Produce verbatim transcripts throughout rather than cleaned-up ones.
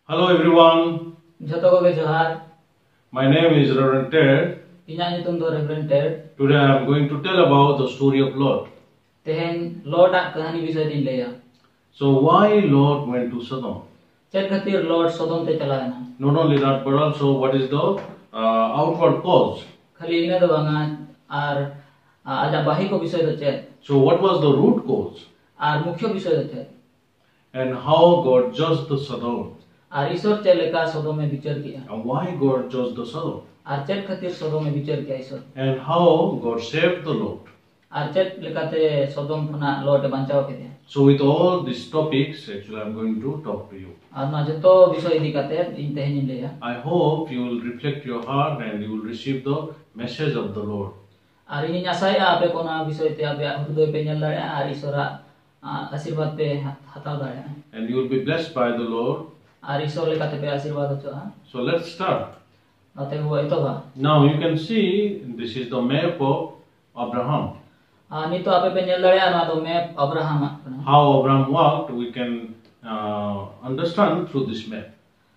Hello everyone. My name is Reverend Ted. Today I am going to tell about the story of Lot. So why Lot went to Sodom? Not only that, but also what is the uh, outward cause? So what was the root cause? And how God judged the Sodom? And why God judged the Sodom? And how God saved the Lot? So with all these topics, actually I am going to talk to you. I hope you will reflect your heart and you will receive the message of the Lord. And you will be blessed by the Lord. So let's start. Now you can see this is the map of Abraham. How Abraham walked, we can uh, understand through this map.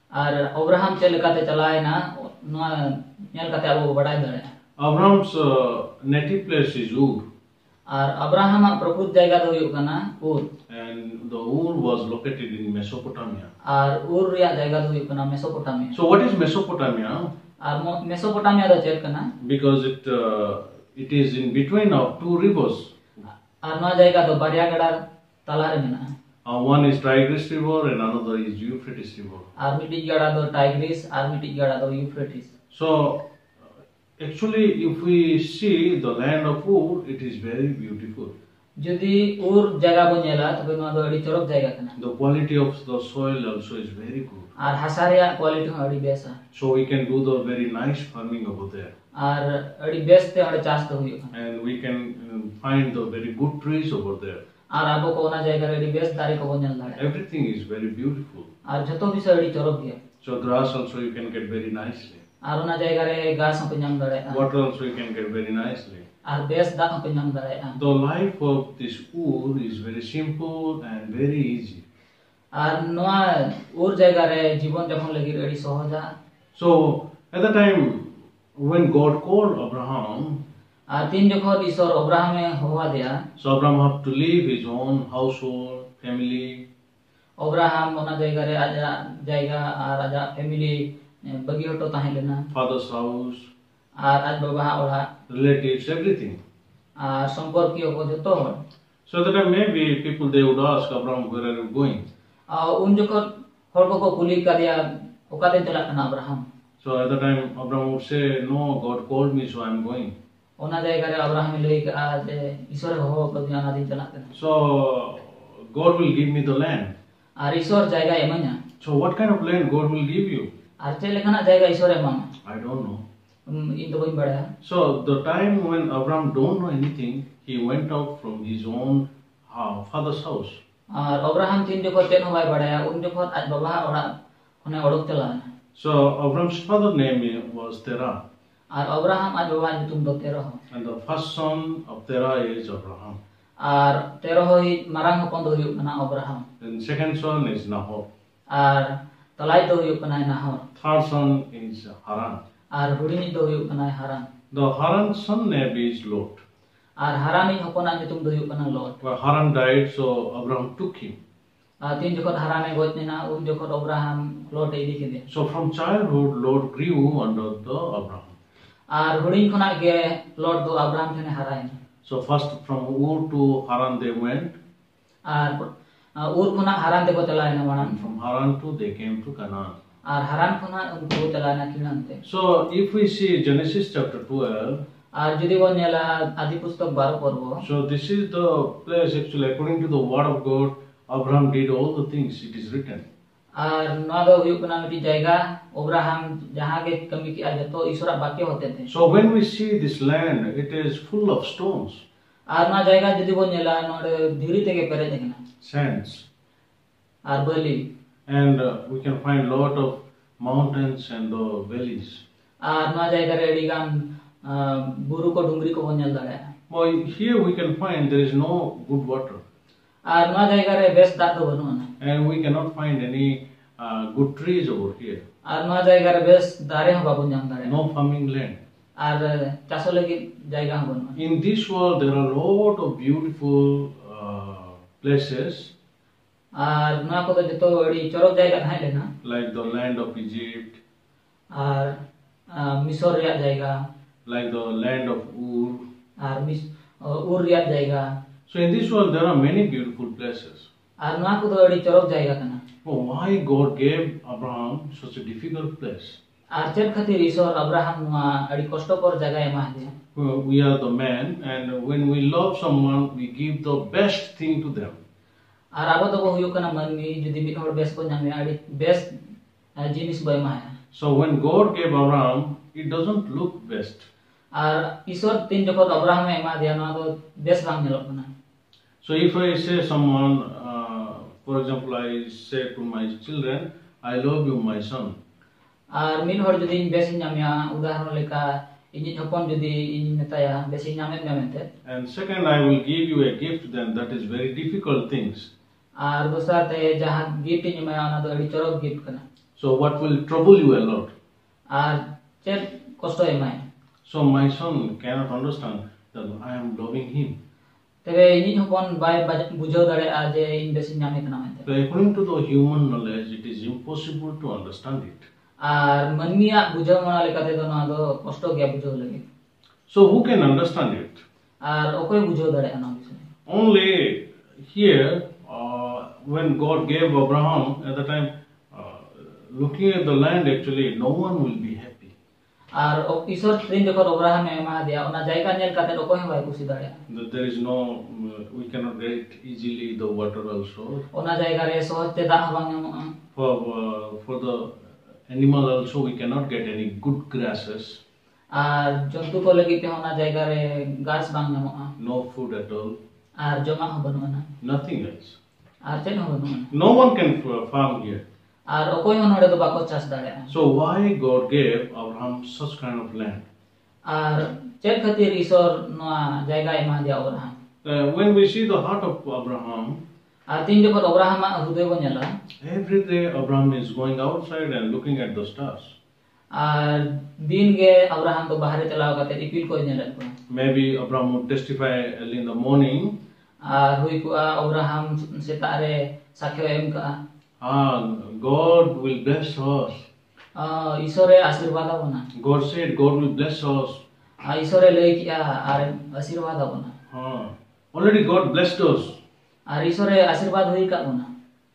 Abraham's uh, native place is Ur. And the Ur was located in Mesopotamia. So what is Mesopotamia? Because it uh, it is in between of two rivers. Uh, one is Tigris River and another is Euphrates River. So actually, if we see the land of Ur, it is very beautiful. The quality of the soil also is very good. So we can do the very nice farming over there. And we can um, find the very good trees over there. Everything is very beautiful. So grass also you can get very nicely. Water also you can get very nicely. The life of this Ur is very simple and very easy. So at the time when God called Abraham, so Abraham had to leave his own household, family. Father's house, relatives, everything. So that maybe people they would ask Abraham, where are you going? So at the time Abraham would say, no, God called me, so I am going. So God will give me the land. So what kind of land God will give you? I don't know. So the time when Abraham don't know anything, he went out from his own uh, father's house. So Abraham's father's name was Terah. And the first son of Terah is Abraham. And second son is Nahor. Third son is Haran. The Haran's son name is Lot. Well, Haran died, so Abraham took him. So from childhood, Lot grew under the Abraham. So first from Ur to Haran they went. And from Haran to they came to Canaan. So if we see Genesis chapter twelve, so this is the place actually according to the word of God, Abraham did all the things, it is written. So when we see this land, it is full of stones, sands, and uh, we can find a lot of mountains and the valleys. Well, here we can find there is no good water. And we cannot find any uh, good trees over here. Ar noa jayga re bes dare ho babon nyam dare. No farming land. Ar chaso lagi jayga ho banua. In this world there are a lot of beautiful uh, places. Ar noa ko to joto adi chorok jayga thahe lena. Like the land of Egypt. Ar Misor reyag jayga. Like the land of Ur. Ar mis Ur reyag jayga. So in this world there are many beautiful places. Ar noa ko to adi chorok jayga kana. Oh, why God gave Abraham such a difficult place? Ar chet khatir Isor Abraham noa adi kostokor jaga ema dia. Well, we are the men, and when we love someone, we give the best thing to them. Ar abo to huyuk kana manmi judi mid hor bes ko nyame adi best jinis bo ema. So when God gave Abraham, it doesn't look best. Ar Isor tin jokot Abraham ema dia noa to best bang nyelok kana. So if I say someone, uh, for example, I say to my children, I love you, my son. Ar min hor judi bes nyamya udaharon leka ini hopon judi ini metaya bes nyame nyamente. And second, I will give you a gift, then that is very difficult things. Ar dosar te jahan gift nyamya ona to adi chorok gift kana. So what will trouble you a lot? Ar chet kosto emai. So my son cannot understand that I am loving him. Tebe ini hopon bai bujau dare a je in bes nyame kana mente. So according to the human knowledge, it is impossible to understand it. Ar manmiya bujau mona lekate to noa do kosto gya bujau lagi. So who can understand it? Ar okoy bujau dare ana bisay. Only here, uh, when God gave Abraham at the time, uh, looking at the land, actually no one will be happy. Ar Isor tin jokot Abraham ema dia ona jayga nyel kate okoy bai kusi dare. There is no, uh, we cannot get easily the water also. Ona jayga re sohoj te dah bang nyamoa. For uh, for the animal also, we cannot get any good grasses. Ar jontu ko lagi te ona jayga re gas bang nyamoa. No food at all. Ar joma ho banua na. Nothing else. Ar chen ho banua. No one can farm here. Ar okoy hon hode to bako chas dare. So why God gave Abraham such kind of land? Ar chet khatir Isor noa jayga ema dia Abraham. Uh, when we see the heart of Abraham, Ar tin jokot Abraham a hudoy bo nyala. every day Abraham is going outside and looking at the stars. Ar din ge Abraham to bahare chalaw kate ipil ko nyelat ko. Maybe Abraham would testify early in the morning. Ar hui ko Abraham setak re sakyo em ka. Ah, God will bless us. Ah, Isore asirwad abona. God said, God will bless us. Ah, Isore lei ki ar asirwad abona. Ah, already God blessed us. Ar Isore asirwad hui ka bona.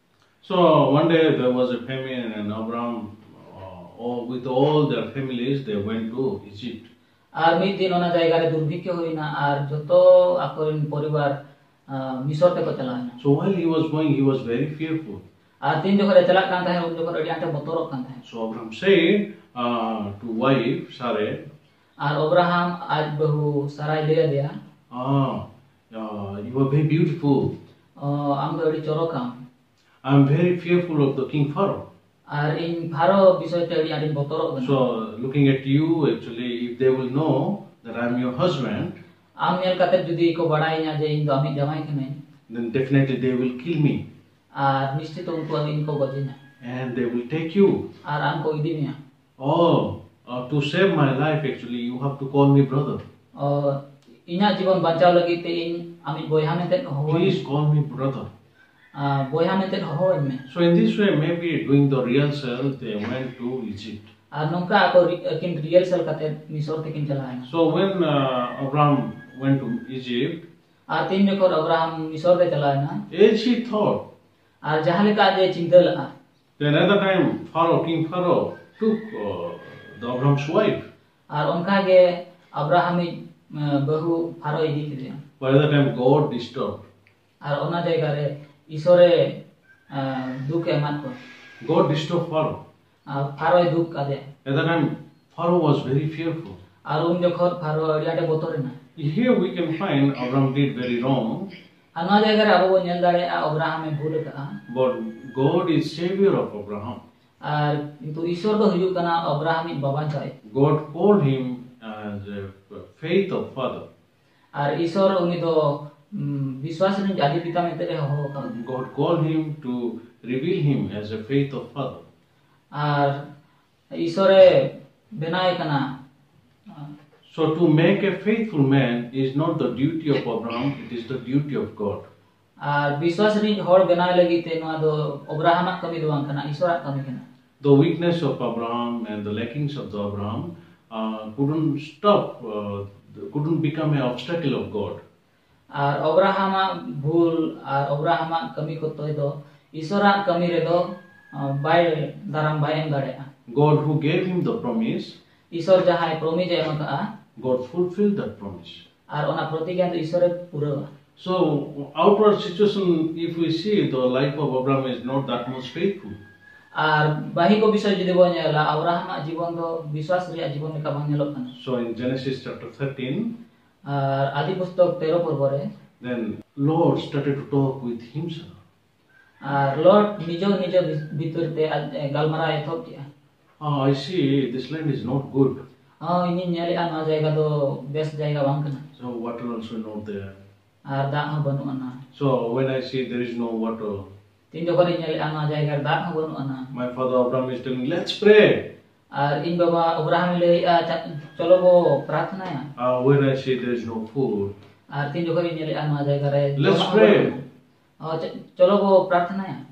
So one day there was a famine, and Abraham, uh, all, with all their families, they went to Egypt. Ar mid din ona jayga re durbhikyo hoina ar joto akorin poribar Misor te ko chalana. So while he was going, he was very fearful. Ar tin jokot re chalak kan thahe un jokot adi ante botorok kan thahe. So Abraham said uh, to wife Sarai, Ar Abraham aj bahu Sarai leya dia. ah, uh, you are very beautiful. Uh, am do adi chorokam. I am very fearful of the King Pharaoh. Ar in Pharaoh bisoy te adi adi botorok kan. So looking at you, actually, if they will know that I am your husband, Am nyel kate judi ko badai nya je in do ami jamai kanai. then definitely they will kill me, Ar nishchit unko in ko gojinya. and they will take you. Ar am ko idi niya. Oh, uh, to save my life, actually, you have to call me brother. Uh, inya jibon bachaw lagi te in ami boyha menten ho. Please call me brother. Uh, boyha menten ho me. So in this way, maybe doing the rehearsal, they went to Egypt. Ar nongka ako kin real sel kate Misor te kin chalai. So when uh, Abraham went to Egypt, Ar tin jokot Abraham Misor te chalai na. as he thought, Ar jahan leka je chinta la. then at the time, Pharaoh, King Pharaoh, took uh, the Abraham's wife. Ar onka ge Abraham bahu Pharaoh idi kide. By the time, God disturbed. Ar ona jayga re Isore duk emat ko. God disturbed Pharaoh. Pharaoh duk ade. At the time, Pharaoh was very fearful. Ar un jokot Pharaoh adi ate botore na. Here we can find Abraham did very wrong, Ano jayga re abo bo nyel dare Abraham e bhul ka. but God is savior of Abraham. Ar kintu Isor do huyuk kana Abraham i baba jay. God called him as a faith of father. Ar Isor uni do biswas ni jadi pita mete re ho ka. God called him to reveal him as a faith of father. Ar isore benai kana. So to make a faithful man is not the duty of Abraham, it is the duty of God. Ar biswas rin hor benai lagi te noa do Abraham kami doang kana isora kami kana. The weakness of Abraham and the lackings of the Abraham uh, couldn't stop, uh, couldn't become an obstacle of God. Ar Abraham bhul ar Abraham kami ko toy do isora kami re do bai daram bai em dare. God who gave him the promise, isor jahai promise em ka, God fulfilled that promise. Ar ona protigya do isore pura. So outward situation, if we see, the life of Abraham is not that much faithful. Ar bahi ko bisay judi bo nyala Abraham jibon do biswas ri jibon leka bang nyelok kana. So in Genesis chapter thirteen, Ar adi pustok thirteen porbore, then Lord started to talk with himself. Ar Lord nijo nijo bitur te galmara ethok dia. Ah, I see this land is not good. Oh, ini nyali an jayga do best jayga bang kana. So water also not there. Ar da ha banu ana. So when I see there is no water, tin jokor nyali an jayga da ha banu ana. my father Abraham is telling, let's pray. Ar in baba Abraham le chalo bo prarthana ya. Ah, when I see there is no food, Ar tin jokor nyali an jayga re. let's pray. Oh, chalo bo prarthana ya.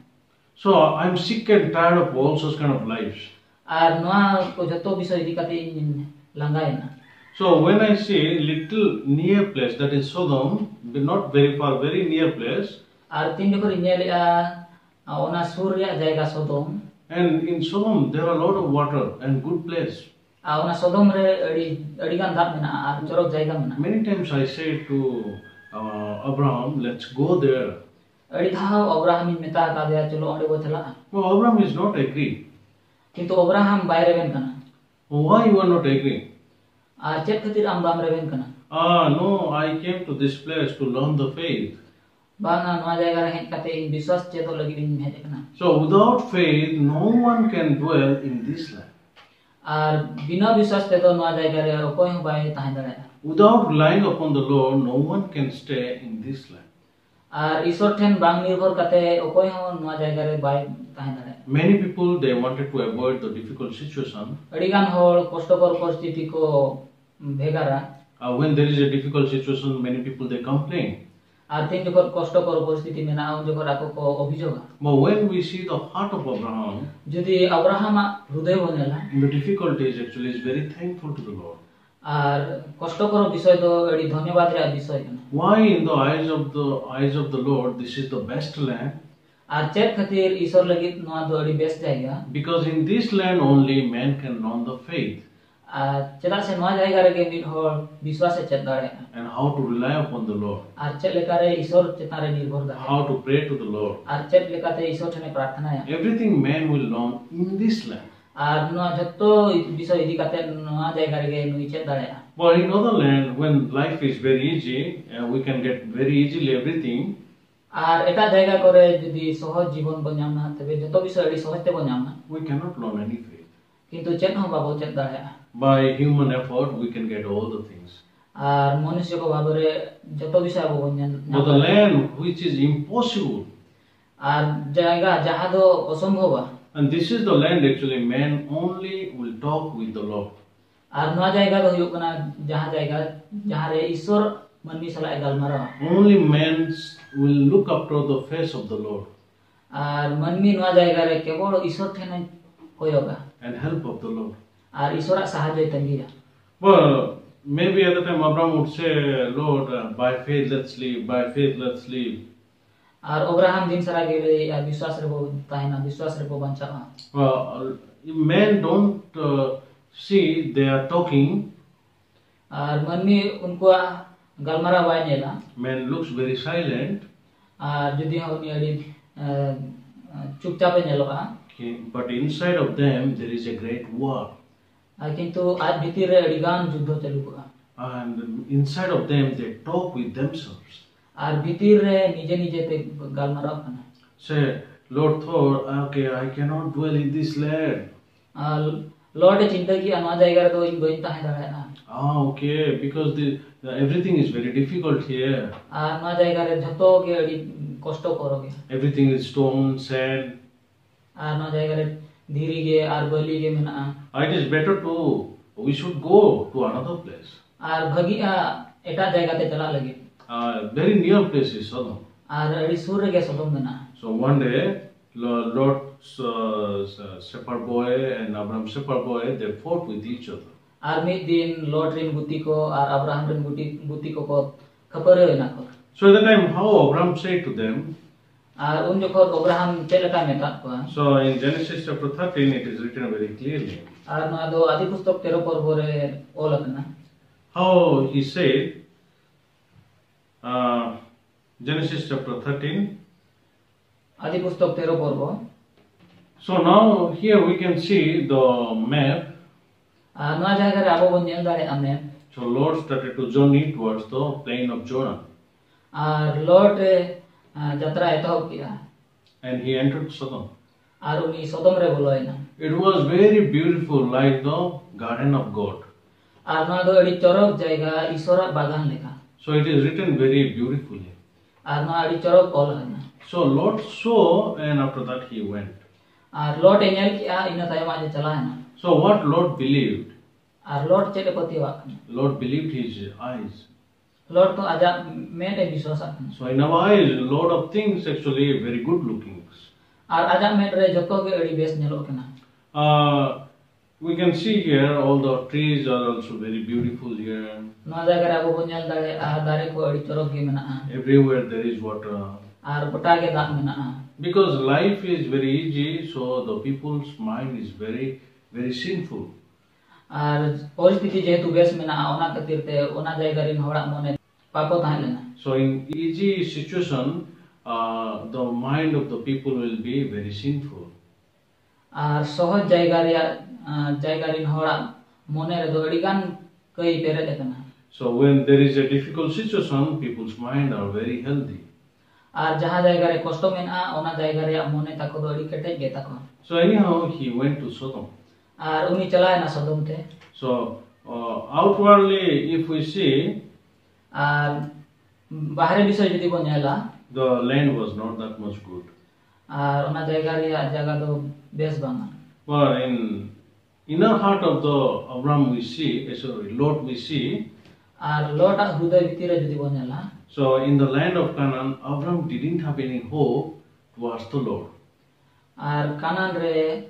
So I'm sick and tired of all such kind of lives. Ar noa ko joto bisoy di kate langai na. So when I see little near place, that is Sodom, but not very far, very near place. Ar tin jokor nyali a ona surya jayga Sodom. And in Sodom there are a lot of water and good place. A ona Sodom re adi adigan dak mena ar chorok jayga mena. Many times I say to uh, Abraham, let's go there. Adi thao Abraham in meta ka dia chalo onde bo chala. No, Abraham is not agreeing. Kintu Abraham bayre ben kana. Why you are not agreeing? Ar chet khatir am bam re ben kana. Ah, no, I came to this place to learn the faith. Banga noa jayga re hen kate in biswas cheto lagi din hej kana. So without faith, no one can dwell in this land. Ar bina biswas te do noa jayga re okoi ho bai tahen dare. Without relying upon the Lord, no one can stay in this land. Ar isor then bang nirbhor kate okoi ho noa jayga re bai tahen dare. Many people, they wanted to avoid the difficult situation. Adigan hor kostokor poristiti ko bhegara. Uh, when there is a difficult situation, many people, they complain. Ar tin jokor kostokor poristiti mena un jokor ako ko obhijoga. But when we see the heart of Abraham, Jodi Abraham hruday bonela. in the difficulties, actually is very thankful to the Lord. Ar kostokor bisoy do edi dhanyabad re bisoy kana. Why in the eyes of the eyes of the Lord, this is the best land? Ar chet khatir isor lagit noa do edi best jayga. Because in this land only man can learn the faith Ar cheda se noa jayga re ge mid hor biswas e chet dare. and how to rely upon the Lord, Ar chet lekare isor chetare nirbhor dare. how to pray to the Lord. Ar chet lekate isor thene prarthana ya. Everything man will learn in this land. Ar noa jotto bisoy idi kate noa jayga re ge nui chet dare. But in other land, when life is very easy, uh, we can get very easily everything. Ar eta jayga kore jodi sohoj jibon bon nyamna tebe joto bisoy edi sohoj te bon nyamna. We cannot learn any faith. Kintu chet ho babo chet dare. By human effort, we can get all the things. Ar manusya ko bhabore joto bisay abo bon nyam. But the land which is impossible, Ar jayga jaha do osombhoba. and this is the land actually man only will talk with the Lord. Ar noa jayga do huyuk kana jaha jayga jaha re isor manmi sala e galmara. Only man will look after the face of the Lord Ar manmi noa jayga re kebol isor thene koyoga. and help of the Lord. Ar isora sahajoy tangiya. Well, maybe at the time Abraham would say, Lord, uh, by faith let's live, by faith let's live. Ar Abraham din sara gele biswas re bo tahena biswas re bo bancha. Well, men don't uh, see they are talking. Ar manmi unko galmara bai nela. Man looks very silent. Ar jodi ha uni adi chupchap e neloga. Okay, but inside of them there is a great war. Ar kintu aj bhitir re adigan juddho chalu koga. And inside of them they talk with themselves. Ar bhitir re nije nije te galmara kana. Say, Lord thought, okay, I cannot dwell in this land. Ar Lord chinta ki anwa jayga re to in goin tahe dare na. Ah, okay, because the, the everything is very difficult here. Ar anwa jayga re jhato ke adi kosto koroge. Everything is stone, sand. Ar no jayga re dhiri ge ar bali ge mena. It is better to we should go to another place. Ar bhagi a eta jayga te chala lagi. Uh, very near place is Sodom. Ar adi sur ge Sodom mena. So one day, Lord's uh, shepherd boy and Abraham's shepherd boy, they fought with each other. Ar mid din Lord rin buti ko ar Abraham rin buti buti ko ko khapare na ko. So at the time, how Abraham said to them. Ar un jokhon Abraham chelaka meta ko. So in Genesis chapter thirteen, it is written very clearly. Ar no do adi pustak thirteen porbo re olakna. How he said. Uh, Genesis chapter thirteen. Adi pustak thirteen porbo. So now here we can see the map. Ah, no jayga re abo bon nyel dare ame. So Lord started to journey towards the plain of Jordan. Ar Lord jatra etohob kiya. And he entered Sodom. Ar uni Sodom re boloina. It was very beautiful, like the garden of God. Ar no do adi chorok jayga Ishora bagan lekha. So it is written very beautifully. Ar no adi chorok ol hana. So Lord saw, and after that he went. Ar Lord enyal kiya ina tayom aje chala hana. So what Lord believed? Ar Lord chete patiwa. Lord believed his eyes. Lord to aja mete biswasa. So in our eyes, a lot of things actually very good looking. Ar aja mete re jotto ge adi bes nyelok kana. Uh, we can see here all the trees are also very beautiful here. No jayga re abo nyel dare a dare ko adi chorok ge mena. Everywhere there is water. Ar gota ge dak mena. Because life is very easy, so the people's mind is very very sinful. Ar poristiti jehetu bes mena ona khatir te ona jayga rin horak mone papo tahen lena. So in easy situation, uh, the mind of the people will be very sinful. Ar sohoj jayga re jayga rin horak mone re do adi gan kai pere dekana. So when there is a difficult situation, people's mind are very healthy. Ar jaha jayga re kosto mena ona jayga re mone tako do adi ketej ge tako. So anyhow, he went to Sodom. Ar uni chala na Sodom te. So uh, outwardly, if we see, Ar bahare bisoy jodi bon nyela, the land was not that much good. Ar ona jayga re jaga do bes banga. But in inner heart of the Abraham we see, sorry, Lot we see. Ar Lot a huday bhitire jodi bon nyela. So in the land of Canaan, Abraham didn't have any hope towards the Lord. Ar Canaan re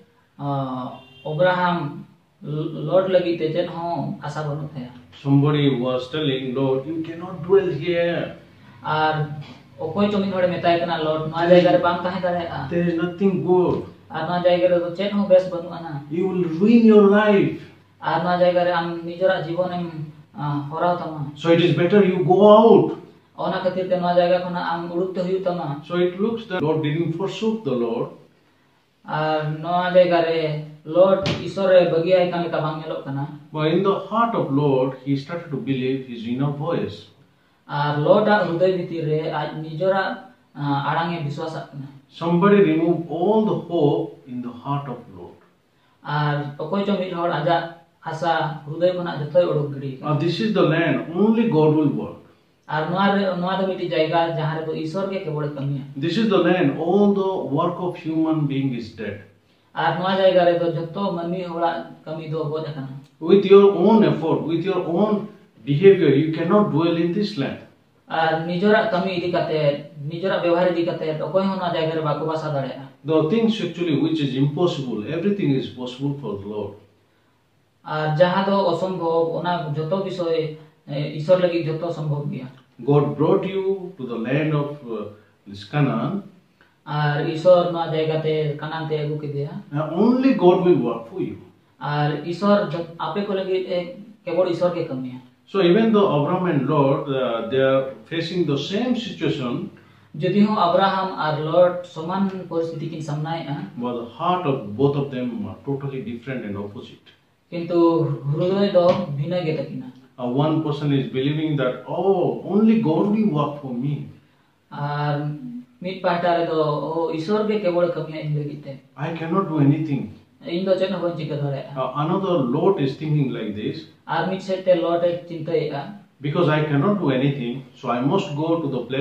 Abraham Lord lagi te chen ho asa banut hai. Somebody was telling Lord, you cannot dwell here. Ar okoi chomin hore metai kana Lord no jayga re bam tahe dare. There is nothing good. Ar no jayga re to chen ho bes banu ana. You will ruin your life. Ar no jayga re am nijora jibon em horao tama. So it is better you go out. Ona khatir te no jayga khona am uduk te huyu tama. So it looks that Lord didn't forsake the Lord. Ar no jayga re Lord Ishor re bagi ai kan leka bang nyelok kana. But in the heart of Lord, he started to believe his inner voice. Ar Lord a huday bhitir re aj nijora arang e biswas kana. Somebody removed all the hope in the heart of Lord. Ar okoi cho mid hor aja asa huday khona jotoi odok gidi. Now this is the land only God will work. Ar noa re noa do miti jayga jahan re to Ishor ge kebol kami hai. This is the land all the work of human being is dead. Ar noa jayga re to jotto manmi hora kami do goj kana. With your own effort, with your own behavior, you cannot dwell in this land. Ar nijora kami idi kate nijora ବ୍ୟବହାର idi kate okoi ho noa jayga re bako basa dare. The things actually which is impossible, everything is possible for the Lord. Ar jaha do asambhob ona jotto bisoy Ishor lagi jotto sambhob gaya. God brought you to the land of uh, this Canaan. Ar Ishor noa jayga te Canaan te agu ke dia. Now only God will work for you. Ar Ishor ape ko lagi kebol Ishor ke kami hai. So even though Abraham and Lot, uh, they are facing the same situation, Jodi ho Abraham ar Lot saman poristiti kin samnai hai. but the heart of both of them are totally different and opposite. Kintu hrudoy do bhina ge takina. Uh, one person is believing that, oh, only God will work for me. Ar mid pahta re do o Ishor ge kebol kami hai lagi te. I cannot do anything. In do chen ho chika dare. Uh, another Lot is thinking like this. Ar mid se te Lot ek chintai ha. Because I cannot do anything, so I must go to the place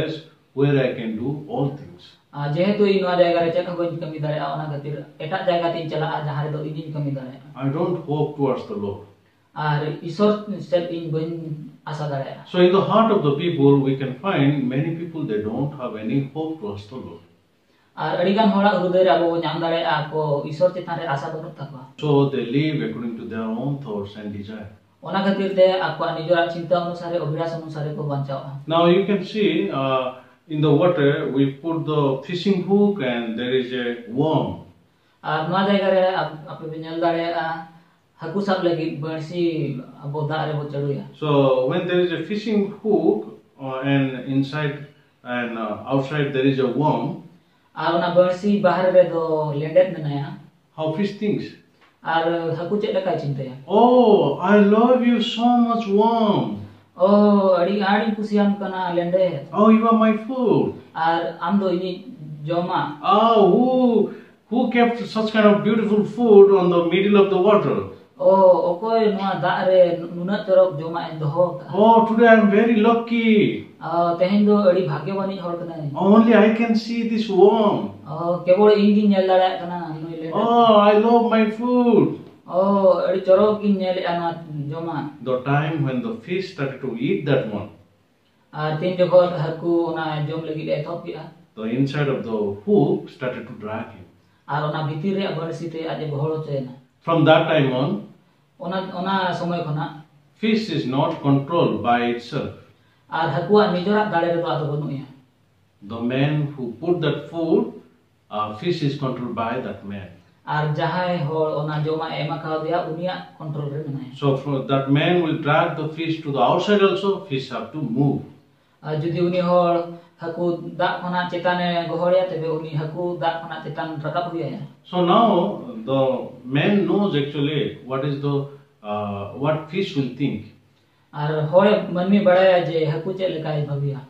where I can do all things. जेहेतु इन नोआ जायगा रे check होइन कमी दारे आ ओना खातिर एटा जायगा तीन चला आ जहां रे दो इन कमी दारे I don't hope towards the Lord. आर ईश्वर से इन बन आशा दारे. So in the heart of the people we can find many people they don't have any hope towards the Lord. आर अडिगान होड़ा हृदय रे अबो नाम दारे आ को ईश्वर चितान रे आशा बनु तकवा. So they live according to their own thoughts and desire. ओना खातिर ते आपको निजरा चिंता अनुसार अभिलाष अनुसार को बचाओ. Now you can see uh, in the water we put the fishing hook and there is a worm. आर नोआ जायगा रे आप बेनल दारे आ हाकू साब लगी बरसी अबो दारे बो चढ़ुया. So when there is a fishing hook uh, and inside and uh, outside there is a worm. आर ओना बरसी बाहर रे दो लेंडेट नया. How fish thinks? आर हाकू चेक लका चिंता. Oh, I love you so much, worm. Oh, अड़ी आड़ी कुसियाम कना लेंडे. Oh, you are my food. आर आम दो इनी जोमा. Oh, who who kept such kind of beautiful food on the middle of the water? Oh, okoy noa daare nuna torok joma en doho. Oh, today I am very lucky. Ah, tehin do adi bhagyawani hor kana. Only I can see this worm. Oh, kebol ingi nyel dara kana noi le. Oh, I love my food. Oh, adi chorok in nyel ana joma. The time when the fish started to eat that one. Ah, tin jokhot haku ona jom lagi ethop ya. The inside of the hook started to drag him. Ar ona bhitir re barsi te aje boholo chena. From that time on, ona ona somoy khona fish is not controlled by itself. Ar hakuwa nijora dare re to ado banu ya. The man who put that food, uh, fish is controlled by that man. Ar jahay hor ona joma ema kha dia unia control re menaya. So for that man will drag the fish to the outside also, fish have to move. Ar judi uni hor haku dak khona chetane gohorya tebe uni haku dak khona chetan rakap huya ya. So now the man knows actually what is the uh, what fish will think. Ar hor manmi badaya je haku che lekai bhabiya.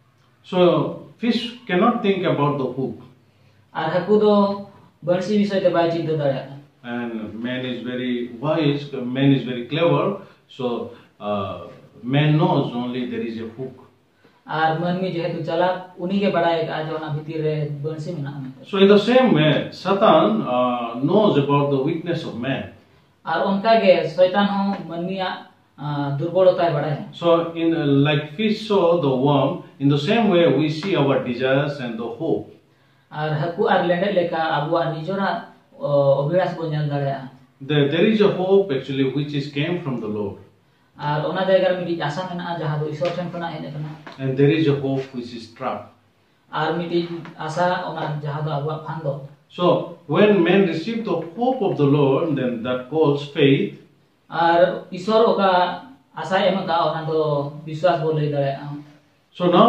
So fish cannot think about the hook. Ar haku do barsi bishoy te bai chinta dare. And man is very wise, man is very clever, so uh, man knows only there is a hook. Ar manmi jehetu chalak uni ke badaya ka aje ona bhitir re barsi mena. So in the same way, Satan uh, knows about the weakness of man. Ar onka ge shaitan ho manmiya durbolota badaya. So in uh, like fish saw the worm, in the same way we see our desires and the hope. Ar haku ar lende leka abua nijora obhilas bo nyal dare. There there is a hope actually which is came from the Lord. Ar ona jayga re miti asa mena jaha do ishor chen khona hej kana. And there is a hope which is trapped. Ar miti asa ona jaha do abua phando. So when men receive the hope of the Lord, then that calls faith. Ar ishor oka asa ema ka ona do biswas bo lei dare. So now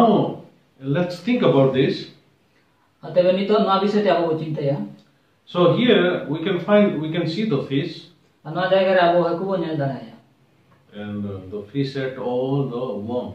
let's think about this. Tebe nito noa bishoy te abo chinta ya. So here we can find we can see the fish. Noa jayga re abo haku bo nyel dare. And uh, the fish ate all the worm.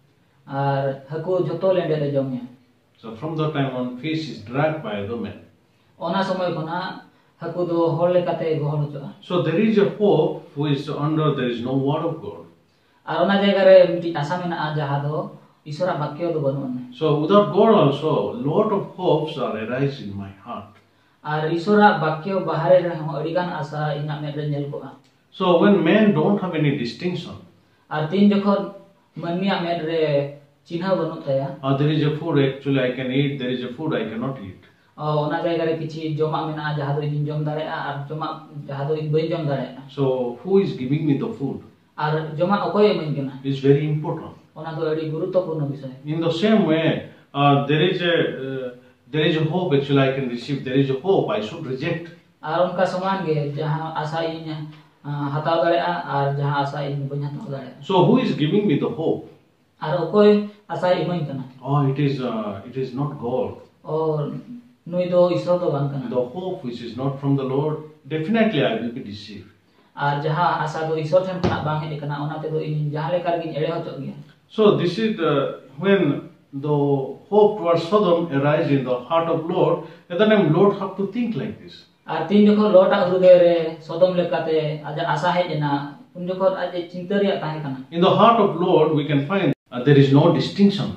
Ar haku joto lende le jom ya. So from that time on, fish is dragged by the man. Ona somoy khona haku do hor lekate gohol hocha. So there is a hope who is under there is no word of God. Ar ona jayga re miti asa mena jaha do ishora bakyo do banu. So without God also, lot of hopes are arise in my heart. Ar ishora bakyo bahare re ho adigan asa ina me re nyel ko. So when men don't have any distinction, ar tin jokhon manmiya med re chinha banu taya. Uh, there is a food actually I can eat, there is a food I cannot eat. Ona jayga re kichi joma mena jaha do in jom dare ar joma jaha do in bain jom dare. So who is giving me the food? Ar joma okoy emin kana. It's very important. Ona do adi gurutopurno bishoy. In the same way, uh, there is a uh, there is a hope actually I can receive. There is a hope I should reject. Ar onka saman ge jaha asa inya hataw dare ar jaha asa in bain hataw dare. So who is giving me the hope? Ar okoy asa imain kana. Oh, it is uh, it is not God. Or nui do ishor do ban kana. The hope which is not from the Lord, definitely I will be deceived. Ar jaha asa do ishor then kana bang he kana ona te do in jaha lekar gin ere hochok ge. So this is uh, when the hope towards Sodom arise in the heart of Lord. At the time, Lord have to think like this. Ar tin jokho Lord a hruday re Sodom lekate aja asa he jena un jokho aje chinta reya tahe kana. In the heart of Lord we can find uh, there is no distinction.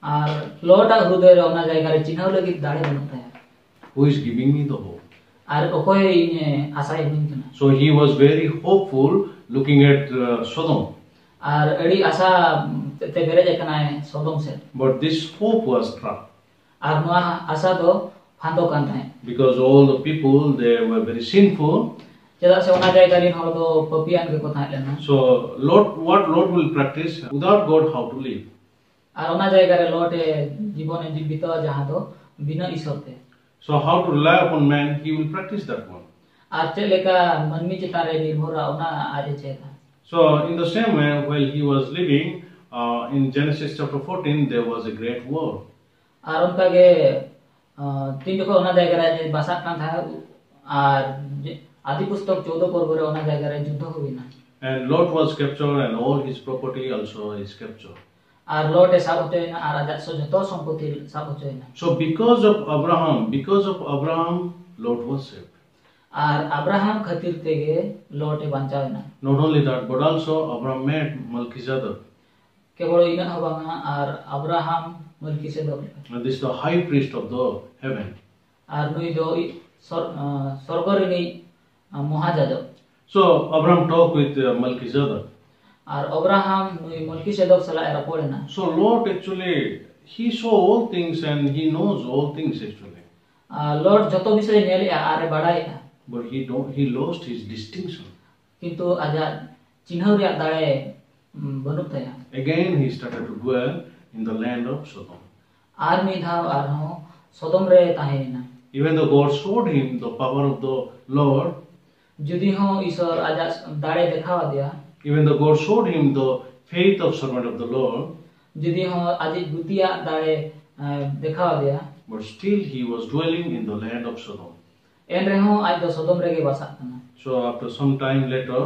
আর লটা হৃদয়ের ওনা জায়গায় চিনাও লাগি দাঁড়ে বনতে Who is giving me the hope? আর ওকই ইনে আশা ইমিন কেনা So he was very hopeful looking at uh, Sodom. আর এডি আশা তে বেরে যেখানে সদম সে But this hope was trapped. আর নোয়া আশা তো ফান্দো কান থাকে Because all the people they were very sinful. যেটা সে ওনা জায়গায় রিন হলো তো পপিয়ান কে কথা হলেন না So Lord, what Lord will practice without God how to live? আর ওনা জায়গায় লটে জীবনে জীবিত যাহা তো বিনা ঈশ্বরতে So how to rely upon man, he will practice that one. আর তে লেকা মনমি চিতারে নির্ভর ওনা আজে চেতা So in the same way, while he was living uh, in Genesis chapter fourteen, there was a great war. আর ওনকাগে তিন যখন ওনা জায়গায় যে বাসা কান থা আর আদি পুস্তক চৌদ্দ পর্বরে ওনা জায়গায় যুদ্ধ হবি না And Lot was captured and all his property also is captured. আর লটে সাব হতে না আর আদাসো যত সম্পত্তি সাব হতে না So because of Abraham, because of Abraham, Lot was saved. আর আব্রাহাম খাতির থেকে লটে বাঁচায় না Not only that, but also Abraham met Melchizedek. কেবল ইনা হবা না আর Abraham Melchizedek And this is the high priest of the heaven. আর নই দো স্বর্গরিনী মহাযাজক So Abraham talked with uh, Melchizedek. আর আব্রাহাম নই মলকিসেদক সালা এরা পড়ে না So Lot actually, he saw all things and he knows all things actually. Lord যত বিষয় নেলি আরে বাড়াই না But he don't, he lost his distinction. কিন্তু আজাদ চিহ্ন রিয়া দাঁড়ে বনুক Taya Again he started to dwell in the land of Sodom. আর মিধাও আর হো সদম রে তাহে না Even though God showed him the power of the Lord, যদি হো ঈশ্বর আজাদ দাঁড়ে দেখাওয়া দিয়া even though God showed him the faith of servant of the Lord, যদি হো আজি দুতিয়া দাঁড়ে দেখাওয়া দিয়া but still he was dwelling in the land of Sodom. এন রেহো আজ তো সদম রেগে বাসা না So after some time later,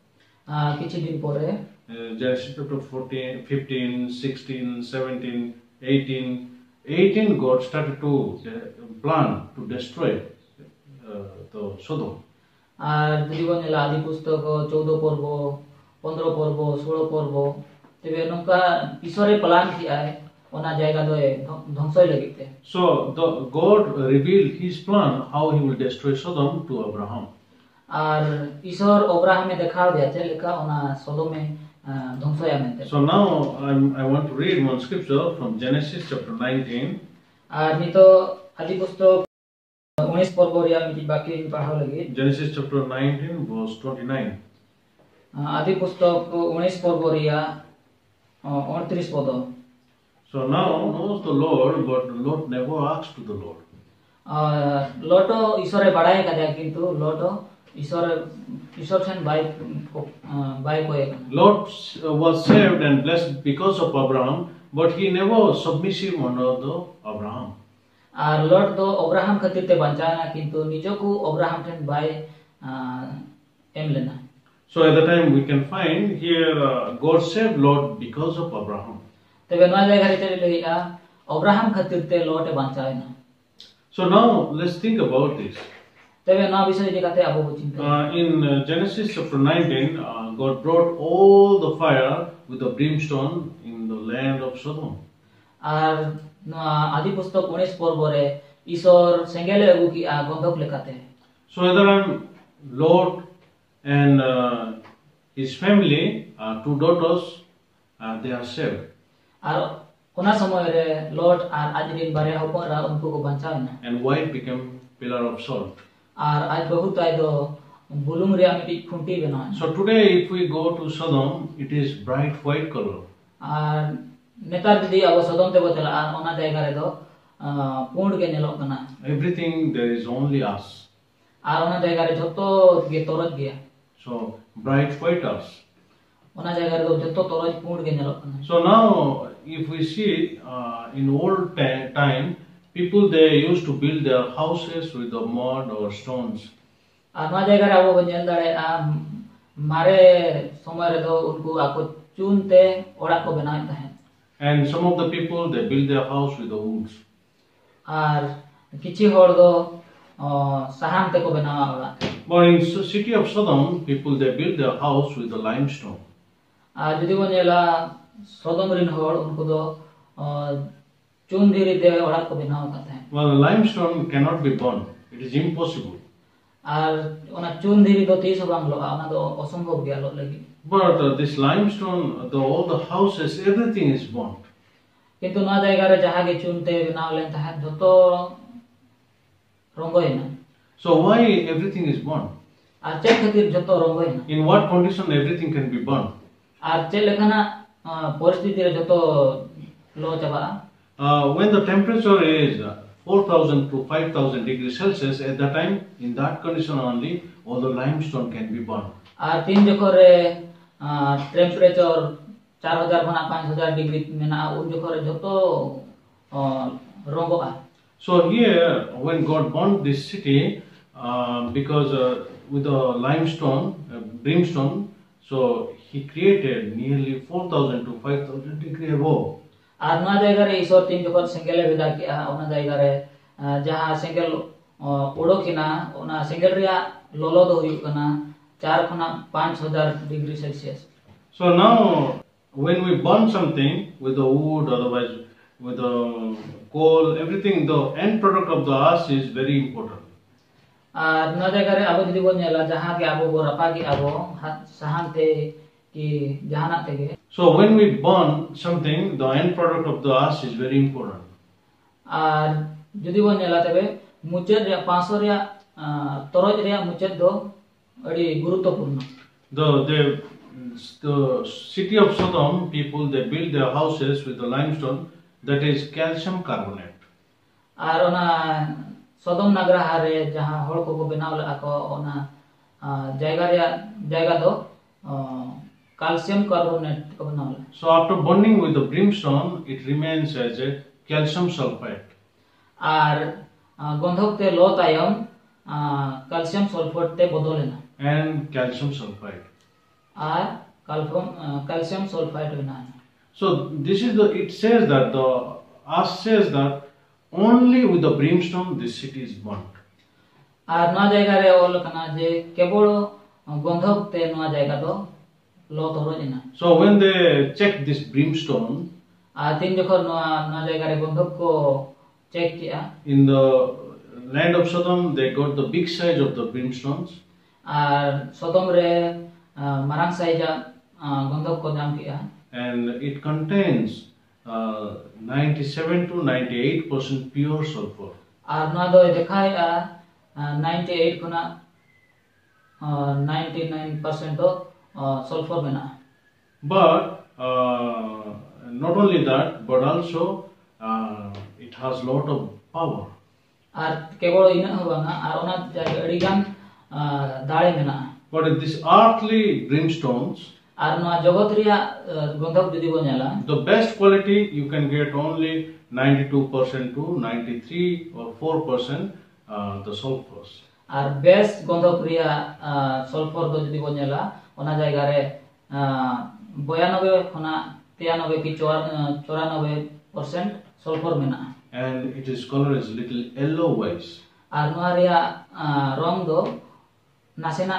কিছু দিন পরে uh, Genesis chapter fourteen, fifteen, sixteen, seventeen, eighteen, eighteen, God started to uh, plan to destroy uh, the Sodom. আর জীবন এলা আদি পুস্তক চৌদ্দ পর্ব পনেরো পর্ব ষোলো পর্ব তবে নৌকা ঈশ্বরের প্ল্যান কি আয় ওনা জায়গা দয়ে ধ্বংসই লাগিতে So the God revealed his plan how he will destroy Sodom to Abraham. আর ঈশ্বর আব্রাহামে দেখাও দিয়েছে লেখা ওনা সদমে ধ্বংসই আনতে So now I'm, I want to read one scripture from Genesis chapter nineteen. আর নিতো আদি পুস্তক উনিশ পর্ব রিয়া মিটি বাকি পড়াও লাগি Genesis chapter nineteen verse twenty-nine. আদি পুস্তক উনিশ পর্ব রিয়া অড়ত্রিশ পদ So now knows the Lord, but Lot never asked to the Lord. লটো ঈশ্বরে বাড়ায় কাজা কিন্তু লটো ঈশ্বরের ঈশ্বর সেন বাই বাই কয়ে Lot was saved and blessed because of Abraham, but he never submissive under the Abraham. আর লট তো আব্রাহাম খাতিরতে বাঁচায় না কিন্তু নিজকু আব্রাহাম সেন বাই এমলে না So at the time we can find here uh, God saved Lot because of Abraham. তবে নয় জায়গায় চলে লইয়া আব্রাহাম খাতিরতে লটে বাঁচায় না So now let's think about this. তবে না বিষয় যেটাতে আবু চিন্তা Uh, in uh, Genesis chapter nineteen, uh, God brought all the fire with the brimstone in the land of Sodom. আর আদি পুস্তক উনিশ পর্বরে ঈশ্বর সেঙ্গেলে উকি গন্ধক লেখাতে So either Lot and uh, his family, uh, two daughters, uh, they are saved. আর কোনা সময়ে লট আর আজরিন বারে হপরা উनको को बचाए ना And wife became pillar of salt. আর আজ বহুত আই দো বুলুং রে আমি খুঁটি বেনা So today if we go to Sodom, it is bright white color. আর নেতার যদি আব সদম তে বতলা আর ওনা জায়গা রে দো পুঁড কে নেলো কনা Everything there is only us. আর ওনা জায়গা রে যত গে তরজ গিয়া So bright white us. ওনা জায়গা রে যত তরজ পুঁড কে নেলো কনা So now if we see uh, in old time, people they used to build their houses with the mud or stones. আর ওনা জায়গা রে আব বঞ্জল দাড়ে মারে সময় রে দো উनको আকো চুনতে ওড়া কো বানায় তাহে And some of the people they build their house with the woods. আর কিছু হর দো সাহান তে কো বানাওয়া ওড়া But in the city of Sodom, people they build their house with the limestone. আর যদি বনেলা সদম রিন হর উनको দো चून धीरे दे ओड़ा को बनाव करते हैं. Well, limestone cannot be burned. It is impossible. और उना चून धीरे तो तीस बांग लो आना तो असंभव गया लो लगी. But uh, this limestone, the all the houses, everything is burnt. किंतु ना जाएगा रे जहाँ के चून ते बनाव लेंता है जो तो रंगोई ना. So why everything is burnt? आर्चे खातिर जो तो रंगोई ना. In what condition everything can be burnt? आर्चे लेखना परिस्थिति रे जो तो लो चबा. Uh, when the temperature is uh, four thousand to five thousand degrees Celsius, at that time, in that condition only, all the limestone can be burnt. आर तीन जो करे temperature चार हजार बना पाँच हजार डिग्री में ना उन जो करे जो तो रंगो आ. So here, when God burnt this city, uh, because uh, with the limestone, uh, brimstone, so He created nearly four thousand to five thousand degree above. आर ना जाएगा रे ईश्वर तीन जो कर सिंगल विदा किया उना जाएगा रे जहाँ सिंगल उड़ो किना उना सिंगल रिया लोलो दो हुई कना चार खुना पाँच हजार degree Celsius. So now, when we burn something with the wood, otherwise with the coal, everything, the end product of the ash is very important. आर ना जाएगा रे अब दिदी बोलने ला जहाँ के आबो वो रपा की आबो सहानते कि जहाँ ना तेगे. So when we burn something, the end product of the ash is very important. आर जुदी बोलने ला तबे मुचेद रे पांचो रे तरोज रे मुचेद दो अड़ी गुरुत्वपूर्ण. The the the city of Sodom people, they build their houses with the limestone that is calcium carbonate. आर ओना सदम नगर हारे जहाँ होड़ को को बनाव ला को ओना जायगा रे जायगा दो calcium carbonate को बनाव ला. So after burning with the brimstone, it remains as a calcium sulfate. आर गंधक ते लो तायम calcium sulfate ते बदलेना. And calcium sulfide. आर calcium sulfide बना. So this is the, it says that the ash says that only with the brimstone this city is burnt. आर ना जाएगा रे ओल कना जे केवल गंधक ते ना जाएगा तो लो तोरो जिना. So when they check this brimstone, आर तीन जो कर ना ना जाएगा रे गंधक को चेक किया. In the land of Sodom, they got the big size of the brimstones. आर सदम रे मरांग साइजा गंधक को जाम किया. And it contains uh, ninety-seven to ninety-eight percent pure sulfur. आर ना दो देखा है ninety-eight कुना ninety-nine percent तो सल्फर बना. But uh, not only that, but also uh, it has lot of power. आर केवल इना होगा ना आर ओना जाके अड़ीगान दाड़े में ना. But these earthly brimstones, आर ना जगत रिया गंधक जुदी बनेला. the best quality you can get only ninety-two percent to ninety-three or four percent uh, the sulfurs. आर बेस्ट गंधक रिया सल्फर दो जुदी बनेला ओना जायगा रे बयानबे खुना तिरानबे की चौरानबे परसेंट सल्फर में ना. And its color is little yellow white. आर ना रिया रंग दो नासेना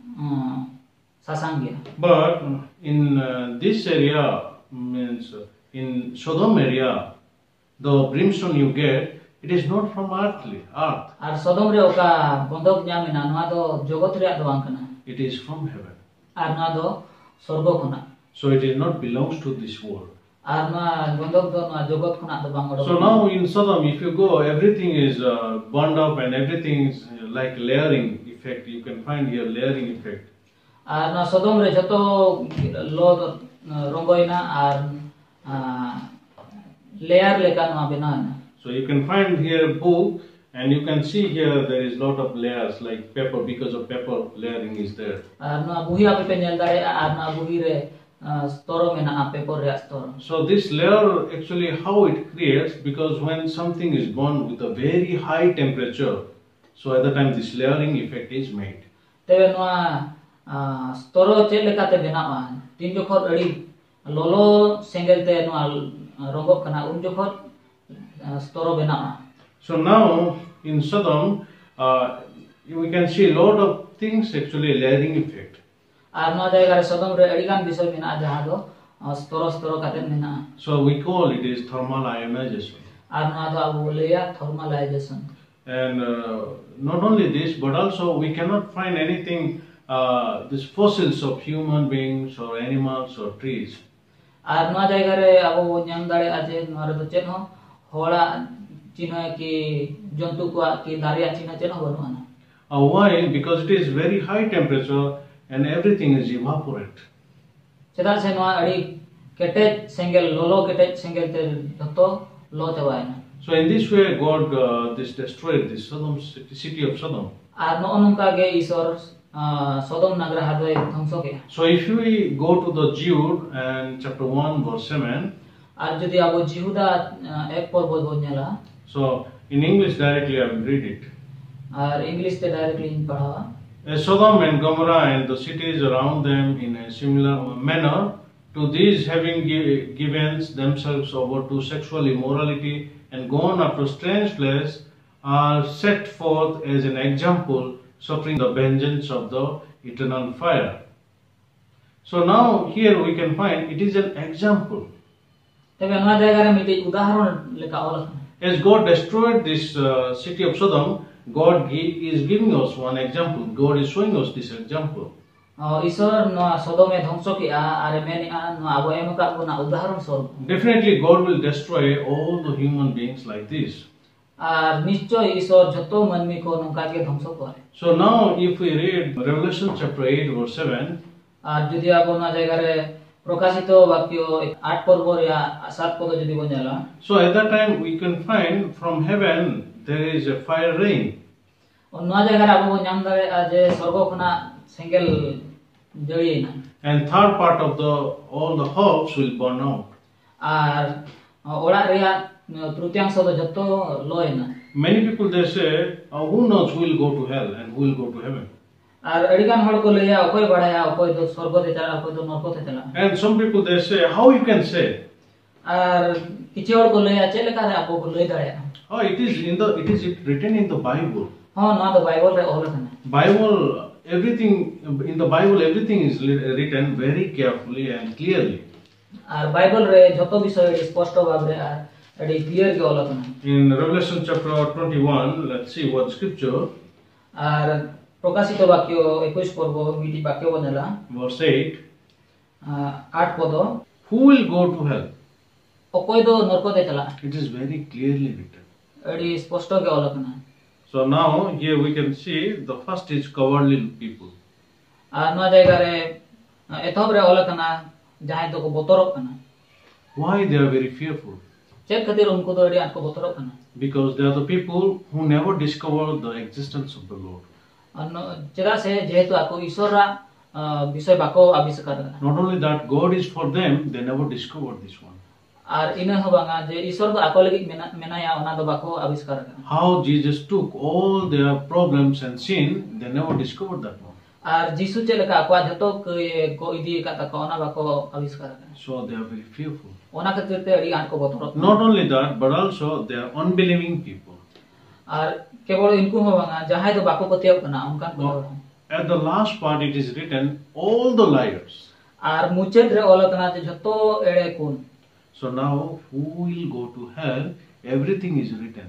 sasangia. But in uh, this area, means uh, in Sodom area, the brimstone you get, it is not from earthly earth. Ar Sodom re oka bondok nyamina noa do jogot re do angkana. It is from heaven. Ar noa do sorgo khona. So it is not belongs to this world. Ar noa bondok do noa jogot khona do bangodo. So now in Sodom, if you go, everything is uh, burned up and everything is uh, like layering effect. You can find here layering effect. Ar noa Sodom re joto lo rongoina ar layer leka noa binaina. So you can find here a book and you can see here there is lot of layers like paper, because of paper layering is there. Ar noa buhi ape pe nyel dare ar noa buhi re storo mena paper re storo. So this layer actually how it creates, because when something is burned with a very high temperature, so at the time this layering effect is made. Tebe noa storo che lekate benawa tin jokhot adi lolo sengel te noa rongok kana un jokhot storo benawa. So now in Sodom uh, we can see a lot of things actually layering effect. Ar noa jayga re Sodom re adi gan bisoy mena jaha do storo storo kate mena. So we call it is thermal ionization. Ar noa do abu leya thermalization. And uh, not only this, but also we cannot find anything, uh, these fossils of human beings or animals or trees. Ar noa jayga re abu nyam dare aje noa re do chet ho hora china ki jontu ko ki daria china chet ho banu ana. Uh, why? Because it is very high temperature and everything is evaporate. Chedar se noa adi kete sengel lolo kete sengel te jotto lo chabaina. So in this way, God uh, this destroyed this Sodom city, city of Sodom. Ar no onunka ge isor Sodom nagra hadoi dhongso ke. So if we go to the Jude and chapter one verse seven. Ar jodi abu Jehuda ek porbo nyala. So in English directly I will read it. Ar English te directly in padha. Sodom and Gomorrah and the cities around them in a similar manner to these, having give, given themselves over to sexual immorality and gone after strange place, are set forth as an example, suffering the vengeance of the eternal fire. So now here we can find it is an example. As God destroyed this uh, city of Sodom, God is giving us one example. God is showing us this example. Definitely God will destroy all the human beings like this. So now if we read Revelation chapter eight verse seven, so at that time we can find from heaven there is a fire rain. And third part of the all the hopes will burn out. Many people they say, oh, who knows who will go to hell and who will go to heaven. And some people they say, how you can say? Oh, it is in the it is written in the Bible. Bible, everything in the Bible, everything is written very carefully and clearly. In Revelation chapter twenty-one, let's see what scripture. Verse eight. Who will go to hell? It is very clearly written. So now here we can see the first is cowardly people. Why they are very fearful? Because they are the people who never discover the existence of the Lord. Not only that, God is for them, they never discovered this one. How Jesus took all their problems and sin, they never discovered that one. So they are very fearful. Not only that, but also they are unbelieving people. At the last part it is written, all the liars. So now, who will go to hell? Everything is written.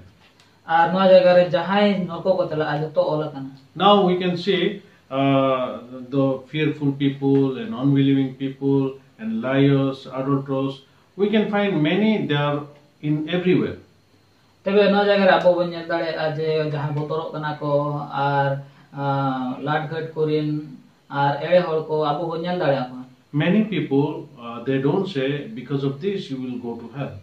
Now we can see uh, the fearful people and unbelieving people and liars, adulterers. We can find many there in everywhere. Many people, uh, they don't say, because of this you will go to hell.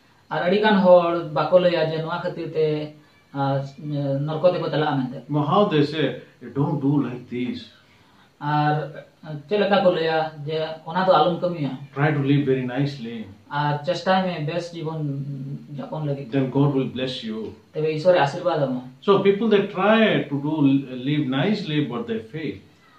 But how they say, don't do like this. Try to live very nicely. Then God will bless you. So people they try to do live nicely, but they fail.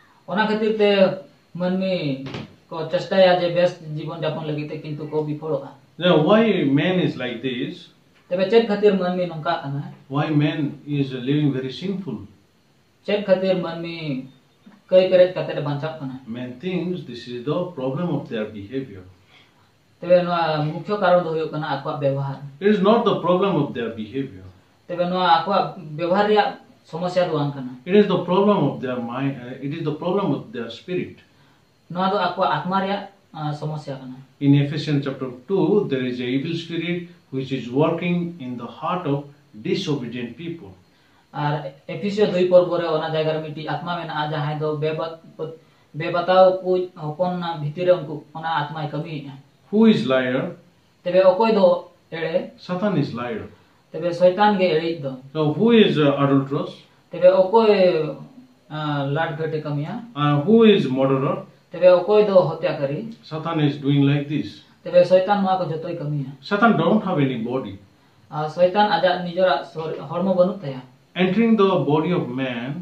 Now why man is like this? Why man is living very sinful? Man thinks this is the problem of their behavior. tebe noa mukhyo karon do huyuk kana akwa ବ୍ୟବହାର. It is not the problem of their behavior. Tebe noa akwa ବ୍ୟବହାର ria समस्या do ang kana. It is the problem of their mind. Uh, it is the problem of their spirit. Noa do akwa atma ria समस्या kana. In Ephesians chapter two, there is a evil spirit which is working in the heart of disobedient people. Ar Ephesians two porbore ona jagar miti atma mena a jahay do bebat bebatao ku hopon na bhitire unku ona atma kami. Who is liar? Tebe okoy do ere. Satan is liar. Tebe shaitan ge ere do. So who is uh, adulterous? Tebe okoy lad ghate kamiya. Uh, who is murderer? Tebe okoy do hotya kari. Satan is doing like this. Tebe shaitan noa ko jotoi kamiya. Satan don't have any body. Uh, shaitan aja nijora hormo banut taya. Entering the body of man.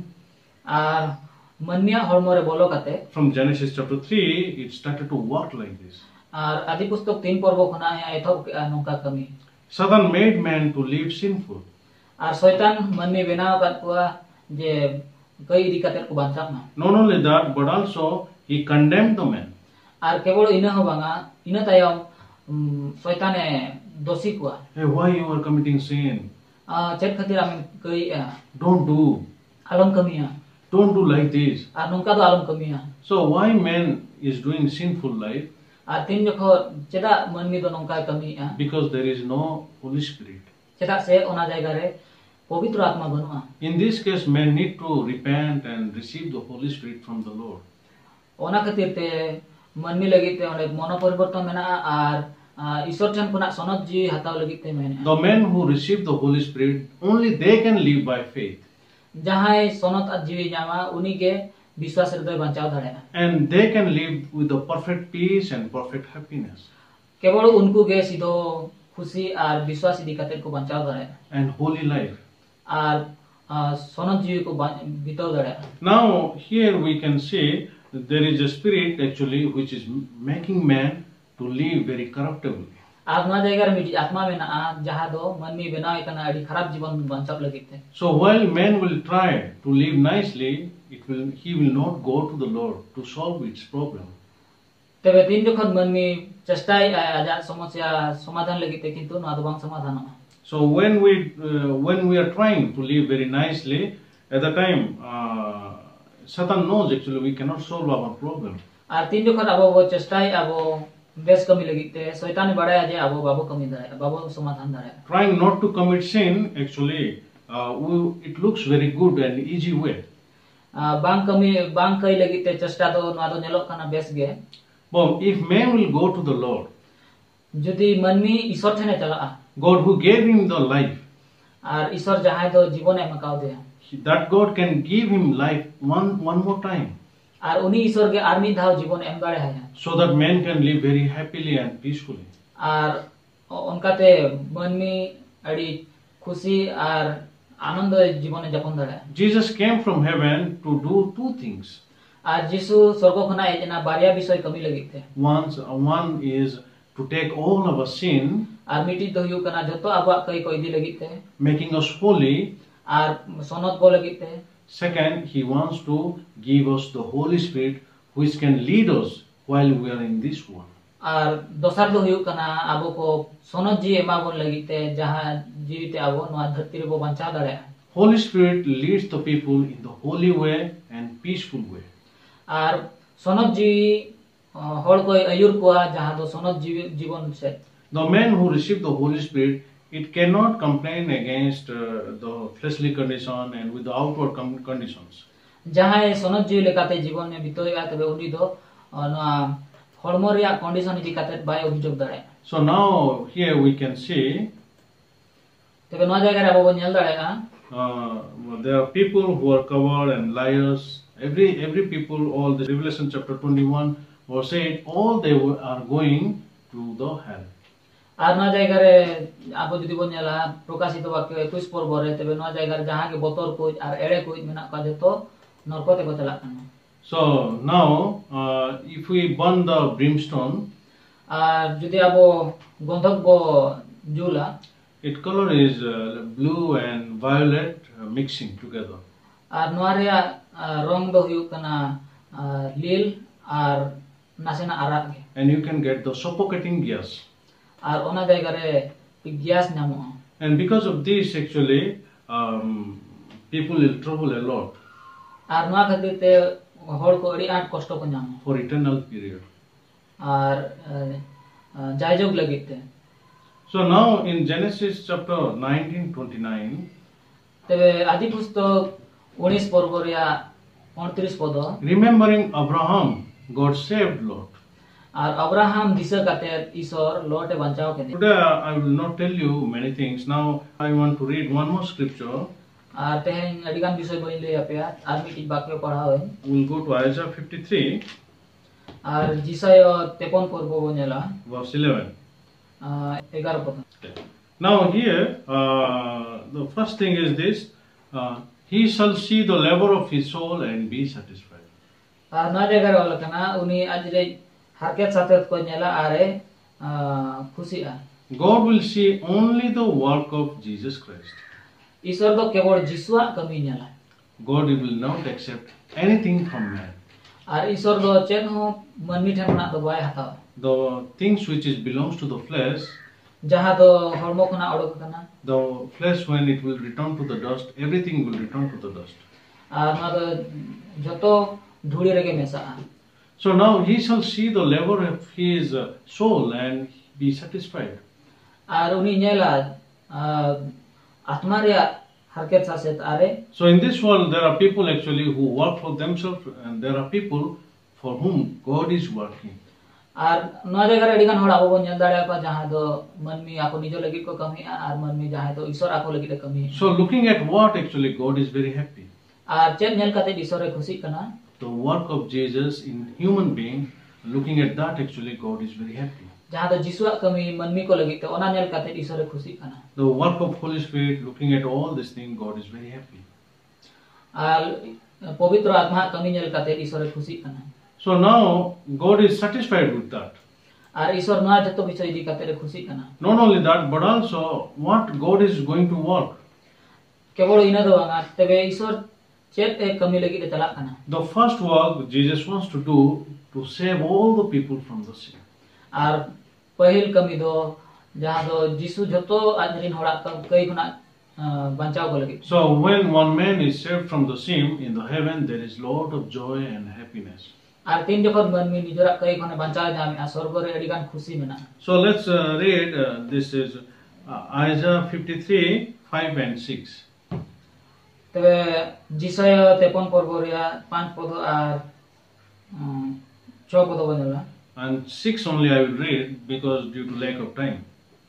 Ar manya hormo re bolo kate. From Genesis chapter three, it started to work like this. Ar adi pustok tin porbo khona ya ethok nongka kami. Satan made man to live sinful. Ar shaitan manni benaw kat kuwa je kai idi kater ko bancak na. Not only that, but also he condemned the man. Ar kebolo ina ho banga ina tayom shaitan e dosi kuwa. Hey, why you are committing sin? Ah, chet khatir amin kai don't do. Alom kamiya. Don't do like this. Ar nongka do alom kamiya. So why man is doing sinful life? Ar tin jokho cheda manni do nongka kamiya. Because there is no Holy Spirit. Cheda se ona jayga re pavitra atma banua. In this case, men need to repent and receive the Holy Spirit from the Lord. Ona khatir te manni lagi te onek mono poriborton mena ar Isor chan kuna sonot ji hataw lagi te mena. The men who receive the Holy Spirit, only they can live by faith. Jahay sonot at jiwi nyama uni ke biswas hriday banchaw dare. And they can live with the perfect peace and perfect happiness. Kebolo unku ge sido khushi ar biswas idi kater ko banchaw dare. And holy life. Ar sonot jiwi ko bitaw dare. Now here we can see that there is a spirit actually which is making man to live very corruptibly. Agna jaygar miti atma mena a jaha do manni benaw ekana adi kharab jiban banchap lagite. So while man will try to live nicely, it will he will not go to the Lord to solve its problem. Tebe tin jokhon manni chestai aja samasya samadhan lagite kintu na do bang samadhan. So when we uh, when we are trying to live very nicely, at the time uh, Satan knows actually we cannot solve our problem. Ar tin jokhon abo bo chestai abo bes kami lagite shaitan badaya je abo babo kami dare babo samadhan dare. Trying not to commit sin actually uh, we, it looks very good and easy way. Uh, bang kami bang kai lagite chesta do na do nyelok kana bes ge. But if man will go to the Lord, jodi manni isor thene chala God who gave him the life, ar isor jahay do jibon em kaw de, that God can give him life one one more time. Ar uni isor ge armi dhaw jibon em dare hai. So that man can live very happily and peacefully. Ar onkate manni adi khushi ar anand jibone japon dare. Jesus came from heaven to do two things. Ar Jisu sorgo khona ejna barya bishoy kami lagite. One one is to take all our sin, ar miti do yu kana joto abak kai ko idi lagite, making us holy. Ar sonot bo lagite. Second, he wants to give us the Holy Spirit which can lead us while we are in this world. Ar dosar do hu kana abo ko sonot ji ema bon lagite jaha jivite abo noa dharti re bo bancha dare. Holy Spirit leads the people in the holy way and peaceful way. Ar sonot ji hor ko ayur ko jaha do sonot jibon se. The man who receive the Holy Spirit, it cannot complain against uh, the fleshly condition and with the outward conditions. Jahay sonot ji lekate jibon ne bitoy ga tabe uni do noa hormo ria condition idi kate bai obhijog dare. So now here we can see tabe noa jayga re abo nyel dare uh, there are people who are covered and liars. Every every people, all the Revelation chapter twenty-one was said all they are going to the hell. Ar noa jayga re abo jodi bon nyala prokashito bakyo equis porbo re tabe noa jayga re jaha ge botor ko ar ere ko mena ka joto norko te ko chalak kana. So now uh, if we burn the brimstone, ar jodi abo gondhok bo jula, its color is uh, blue and violet uh, mixing together. Ar noa rea rong do hu kana lil ar nasena arak ge. And you can get the suffocating gas. Ar ona jayga re gas nyamoa. And because of this, actually, um, people will trouble a lot. Ar noa khatir te hor ko adi ant kosto ko nyamo. For eternal period. Ar jayjog lagit te. So now in Genesis chapter nineteen twenty-nine, tebe adi pustok unis porbo reya untris podo. Remembering Abraham, God saved Lot. Ar Abraham disa kate Isor Lot e bancao kede. Today I will not tell you many things. Now I want to read one more scripture. Ar teheng adigan bisoy boin le apya ar miti bakyo padhawe. We will go to Isaiah fifty-three. Ar Jisayo tepon porbo bonela. Verse eleven. Uh, now here, uh, the first thing is this, uh, he shall see the labor of his soul and be satisfied. Uh, God will see only the work of Jesus Christ. God will not accept anything from man. The things which is belongs to the flesh, the flesh when it will return to the dust, everything will return to the dust. So now he shall see the labor of his uh, soul and be satisfied. So in this world there are people actually who work for themselves, and there are people for whom God is working. Ar noa jaga re adigan hor abo bon nyal dare apa jaha do manmi ako nijo lagit ko kami ar manmi jaha do Isor ako lagit e kami. So looking at what actually God is very happy. Ar chet nyal kate Isor e khushi kana. The work of Jesus in human being, looking at that actually God is very happy. Jaha do Jisu kami manmi ko lagit te ona nyal kate Isor e khushi kana. The work of Holy Spirit, looking at all this thing, God is very happy. Ar povitro atma kami nyal kate Isor e khushi kana. So now God is satisfied with that. Not only that, but also what God is going to work. The first work Jesus wants to do to save all the people from the sin. So when one man is saved from the sin, in the heaven there is lot of joy and happiness. So let's uh, read, uh, this is uh, Isaiah fifty-three, five and six. And six only I will read because due to lack of time.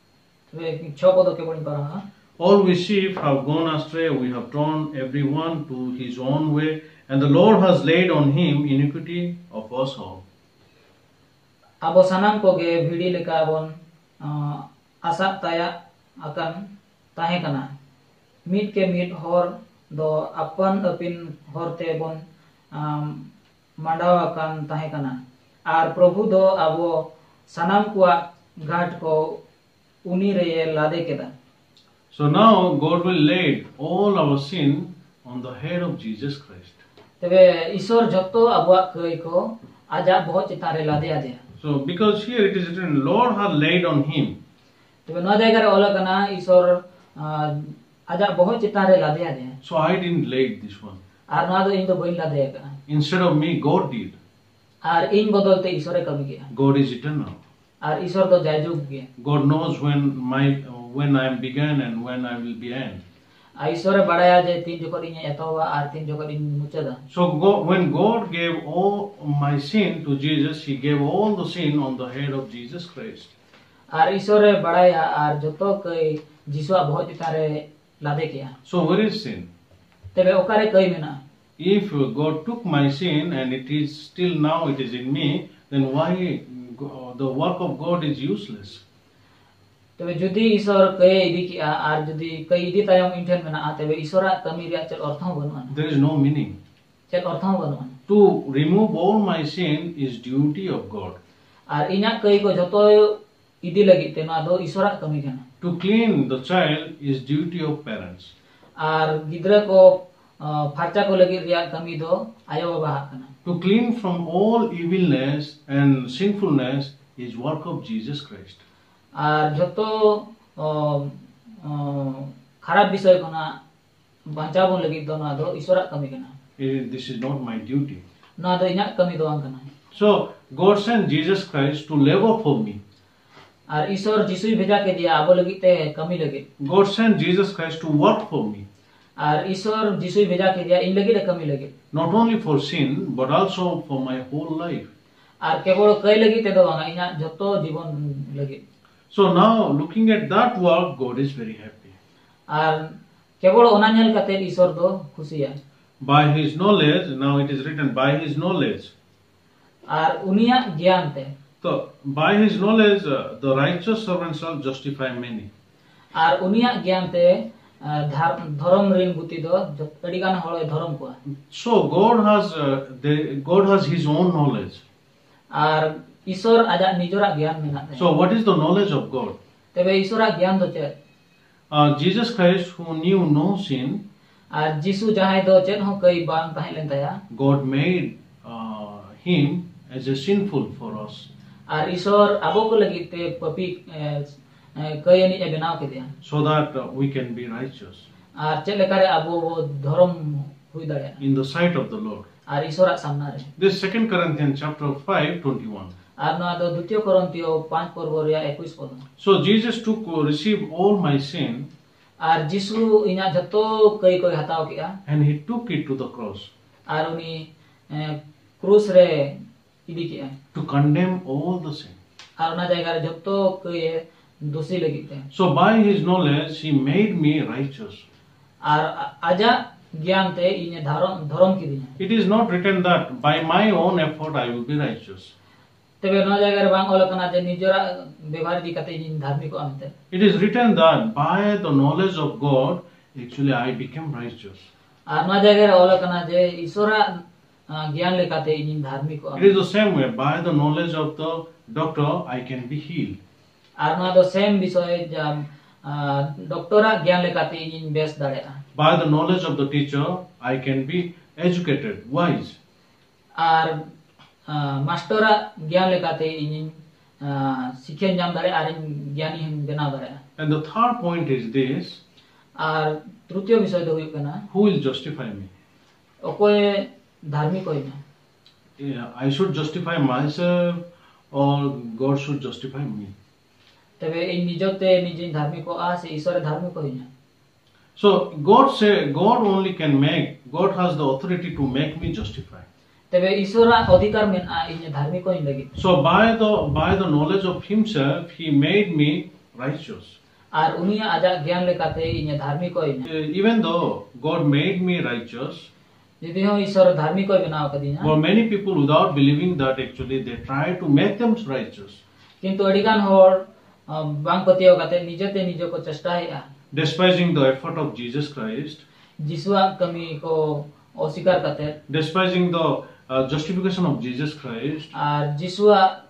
All we sheep have gone astray, we have turned every one to his own way, and the Lord has laid on him iniquity of us all. Abo sanam ko ge bhidi leka bon asa taya akan tahe kana. Mit ke mit hor do apan apin hor te bon mandaw akan tahe kana. Ar Prabhu do abo sanam kuwa ghat ko uni re lade keda. So now God will lay all our sin on the head of Jesus Christ. So because here it is written, Lord has laid on him. So I didn't lay this one. Instead of me, God did. God is eternal. God knows when my when I began and when I will be end. So God, when God gave all my sin to Jesus, he gave all the sin on the head of Jesus Christ. So where is sin? If God took my sin and it is still now it is in me, then why the work of God is useless? तबे जुदी ईश्वर कई इदी की are जुदी कई इदी तायम इंटेन में ना तबे ईश्वरा कमी रिया चल अर्थों बनवान. There is no meaning. चल अर्थों बनवान. To remove all my sin is duty of God. आर इन्या कई को जतो इदी लगी ते ना दो ईश्वरा कमी करना. To clean the child is duty of parents. आर गिद्रा को फाचा को लगी रिया कमी दो आयो बाबा करना. To to clean from all evilness and sinfulness is work of Jesus Christ. Ar joto kharap bishoy khona banchabon lagid do na do Isora kami kana. This is not my duty. Na do inya kami do ang kana. So God sent Jesus Christ to labor for me. Ar Isor Jisui bheja ke diya abo lagid te kami lagid. God sent Jesus Christ to work for me. Ar Isor Jisui bheja ke diya in lagid kami lagid. Not only for sin but also for my whole life. Ar kebol kai lagid te do banga inya joto jibon lagid. So now looking at that work, God is very happy. Ar kebol ona nyel kate Isor do khusiya. By his knowledge, now it is written by his knowledge. Ar unia gyan te. So by his knowledge, uh, the righteous servant shall justify many. Ar unia gyan te dharam rin buti do adigan hol dharam ko. So God has uh, the God has his own knowledge. Ar Isor aja nijora gyan menat. So what is the knowledge of God? Tebe Isora gyan do che. Uh, Jesus Christ, who knew no sin, Ar Jisu jahay do chen ho kai bang tahi len taya. God made uh, him as a sinful for us. Ar Isor abo ko lagi te papi kai ani e benaw ke dia. So that uh, we can be righteous. Ar che lekare abo dharam hui dare. In the sight of the Lord. Ar Isora samna re. This Second Corinthians chapter five twenty-one. Ar no do dutiyo Korintiyo five porbo ria twenty-one pod. So Jesus took uh, received all my sin. Ar Jisu inya jato kai kai hataw kia. And he took it to the cross. Ar uni krus re idi kia. To condemn all the sin. Ar ona jayga re jato kai dosi lagi te. So by his knowledge he made me righteous. Ar aja gyan te inya dharam dharam ki dinya. It is not written that by my own effort I will be righteous. Tebe no jayga re bang ola kana je nijora bevar di kate in dharmik amte. It is written that by the knowledge of God actually I became righteous. Ar no jayga re ola kana je Isora gyan le kate in dharmik amte. It is the same way by the knowledge of the doctor I can be healed. Ar no do same bisoy jam doktora gyan le kate in bes dare. By the knowledge of the teacher I can be educated, wise. Ar mastora gyan le kate in sikhen jam dare ar gyani hin bena dare. And the third point is this. Ar trutiyo bisoy do huyuk kana. Who will justify me? Okoy dharmik hoy na. Yeah, I should justify myself or God should justify me. Tebe in nijote nijin dharmik ko a se Isore dharmik hoy na. So God say God only can make. God has the authority to make me justify. Tebe Isora adhikar men a inya dharmik hoy lagi. So by the by the knowledge of himself he made me righteous. Ar unia aja gyan le kate inya dharmik hoy na. Even though God made me righteous, jodi ho Isor dharmik hoy benaw ka dinya. for many people without believing that actually they try to make them righteous. Kintu adigan hor bang patiyo kate nijote nijo ko chestai a. Despising the effort of Jesus Christ. Jisua kami ko osikar kate. Despising the uh, justification of Jesus Christ. Ar Jisua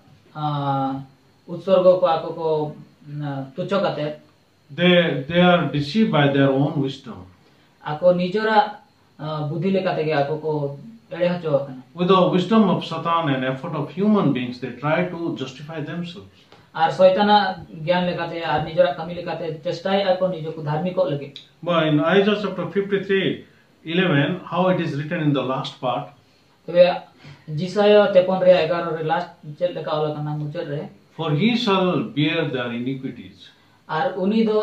utsorgo ko ako ko tucho kate. They they are deceived by their own wisdom. Ako nijora budhi le kate ge ako ko ere hacho kana. With the wisdom of Satan and effort of human beings, they try to justify themselves. Ar soitana gyan le kate ar nijora kami le kate chestai ako nijo ko dharmik ko lage. But in Isaiah chapter fifty-three, eleven, how it is written in the last part. Tebe Jisaya tepon re eleven re last chel le ka ola kana mucher re. For he shall bear their iniquities. Ar uni do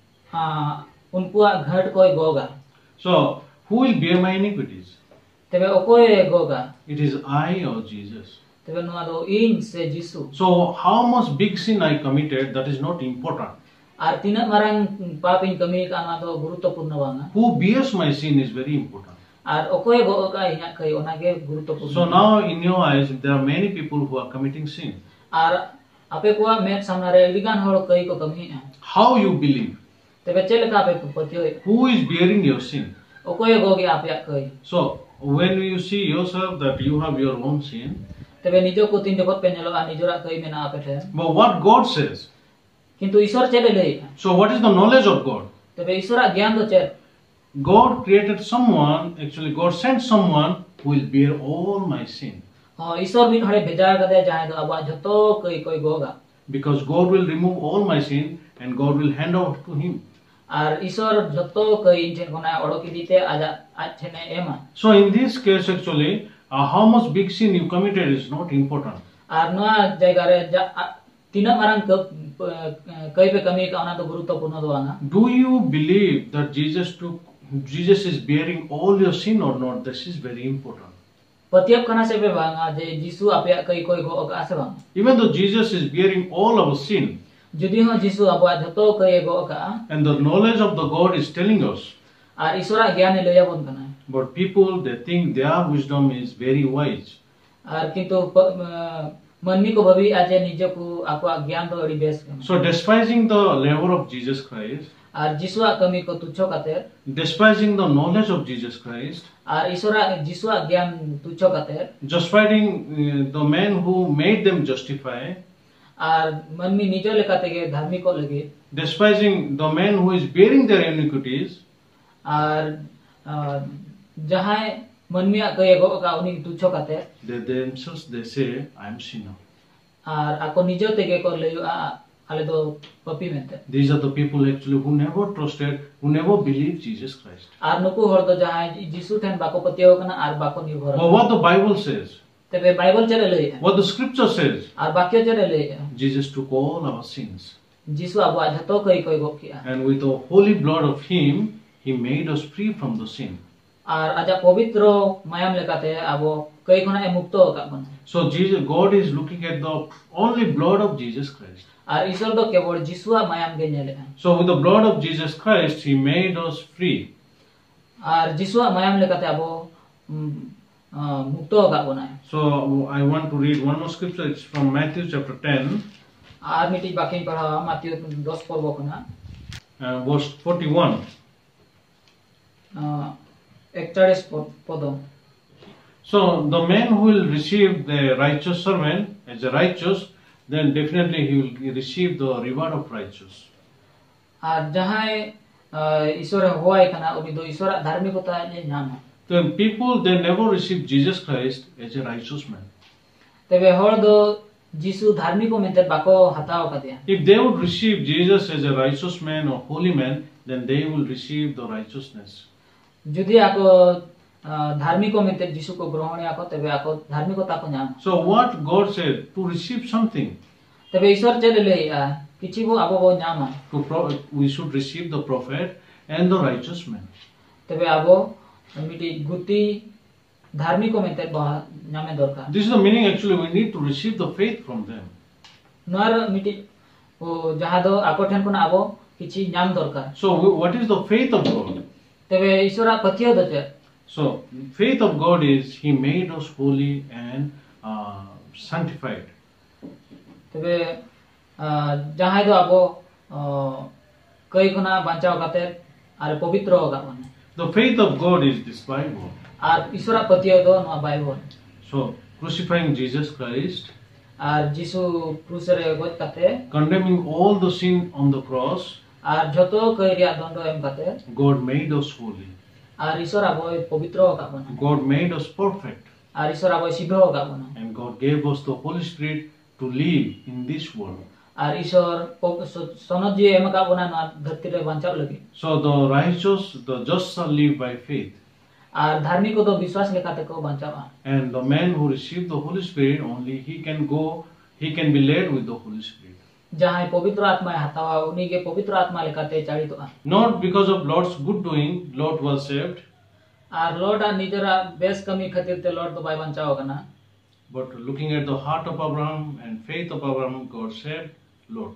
unpua ghat koi goga. So who will bear my iniquities? Tebe okoy goga. It is I or Jesus. Tebe no do in se Jisu. So how much big sin I committed, that is not important. Ar tina marang papin kami kana do gurutopurna banga. Who bears my sin is very important. Ar okoy goga inya kai onage gurutopurna. So now in your eyes there are many people who are committing sin. Ar ape ko met samnare ligan hor kai ko kami. How you believe? Tebe chel ka ape patyo. Who is bearing your sin? Okoy goge ape kai. So when you see yourself that you have your own sin. Tebe nijo ko tin jokot penelo a nijora kai mena ape the. But what God says. Kintu Isor chele lei. So what is the knowledge of God? Tebe Isora gyan do cher. God created someone, actually God sent someone who will bear all my sin. ईश्वर मिन हरे भेजा कदे जाय दो अब जतो कोई कोई गोगा. Because God will remove all my sin and God will hand over to him. आर ईश्वर जतो कोई इंटेन कोना ओडोकी दीते आजा आछने एमा. So in this case actually uh, how much big sin you committed is not important. आर नोआ जगह रे तीना मारंग कई पे कमी का तो गुरुत्वपूर्ण दो आना. Do you believe that Jesus took Jesus is bearing all your sin or not? This is very important. पतियप कना से पे बांगा जे यीशु आपया कई कोई को आसे बांग. Even though Jesus is bearing all our sin, जदि हो यीशु आपा जतो कई को का, and the knowledge of the God is telling us, आर ईश्वर ज्ञान लया बन कना. but people they think their wisdom is very wise. आर किंतु मनमी को भवी आजे निजे को आपा ज्ञान तो अड़ी बेस. So despising the labor of Jesus Christ, आर जिसुआ कमी को तुच्छो काते, despising the knowledge of Jesus Christ, आर ईश्वरा जिसुआ ज्ञान तुच्छो काते, justifying uh, the man who made them justify, आर मनमी निजो लेकाते के धार्मिक को लगे, despising the man who is bearing their iniquities, आर जहाँ मनमी कई को का उन्हीं तुच्छो काते, they themselves they say I am sinner. आर आको निजो तेगे को ले आले तो पपी में थे. These are the people actually who never trusted, who never believed Jesus Christ. आर नुकु हर तो जहाँ जिसु ठेन बाको पतियो कना आर बाको निर्भर. But what the Bible says, तेरे बाइबल चले ले. what the Scripture says, आर बाक्य चले ले. Jesus took all our sins. जिसु अब आजतो कई कोई गो किया. And with the holy blood of Him, He made us free from the sin. आर आजा पवित्र मायाम लेकाते आबो कई कोना ए मुक्तो का बन. So Jesus, God is looking at the only blood of Jesus Christ. आर ईश्वर तो केवल जिसुआ मायाम के नेले. So with the blood of Jesus Christ, He made us free. आर जिसुआ मायाम लेकाते आबो मुक्तो का बनाए. So I want to read one more scripture. It's from Matthew chapter ten. आर मिटी बाकी पढ़ा माथियो दस पर्व कोना. Uh, verse forty-one. एकचाळीस पद. So the man who will receive the righteous servant as a righteous, then definitely he will receive the reward of righteous. आर जहाँ ईश्वर होआई कना उनी दो ईश्वर धार्मिकता ने नाम. The people they never receive Jesus Christ as a righteous man. तेबे हर दो जिसु धार्मिको में ते बाको हताओ का दिया. If they would receive Jesus as a righteous man or holy man, then they will receive the righteousness. यदि आको धार्मिको में ते जिसु को ग्रहण आको तेबे आको धार्मिकता को नाम. So what God said, to receive something, तेबे ईश्वर चले ले किछि वो आबो वो नाम. to we should receive the prophet and the righteous man. तेबे आबो मिटी गुती धार्मिको में ते नामे दरकार. This is the meaning actually we need to receive the faith from them. नर मिटी ओ जहाँ दो आकोठन को ना आबो किछि नाम दरकार. So what is the faith of God? तेबे ईश्वर पतियो दचे. So faith of God is He made us holy and uh, sanctified. तेबे जहाँ दो आबो कई गुना बचाव करते आरे पवित्र होगा मन. The faith of God is this Bible. आर ईश्वर पतियो दो ना Bible. So crucifying Jesus Christ, आर जिसु क्रूस रे गोत करते, condemning all the sin on the cross, आर जतो कई रिया दंडो एम करते, God made us holy. आर ईश्वर आबो पवित्र होगा मन. God made us perfect. आर ईश्वर आबो शीघ्र होगा मन. And God gave us the Holy Spirit to live in this world. आर ईश्वर सनजी एम का बना ना धरती रे बचाव लगे. So the righteous, the just shall live by faith. आर धार्मिक को तो विश्वास लेकाते को बचावा. And the man who received the Holy Spirit, only he can go, he can be led with the Holy Spirit. जहाँ पवित्र आत्मा हतावा उन्हीं के पवित्र आत्मा लेकाते चाड़ी तो. Not because of Lord's good doing, Lot was saved. आर लॉर्ड आ निजरा बेस कमी खातिर ते लॉर्ड तो बाय बचाव कना. But looking at the heart of Abraham and faith of Abraham, God saved Lot.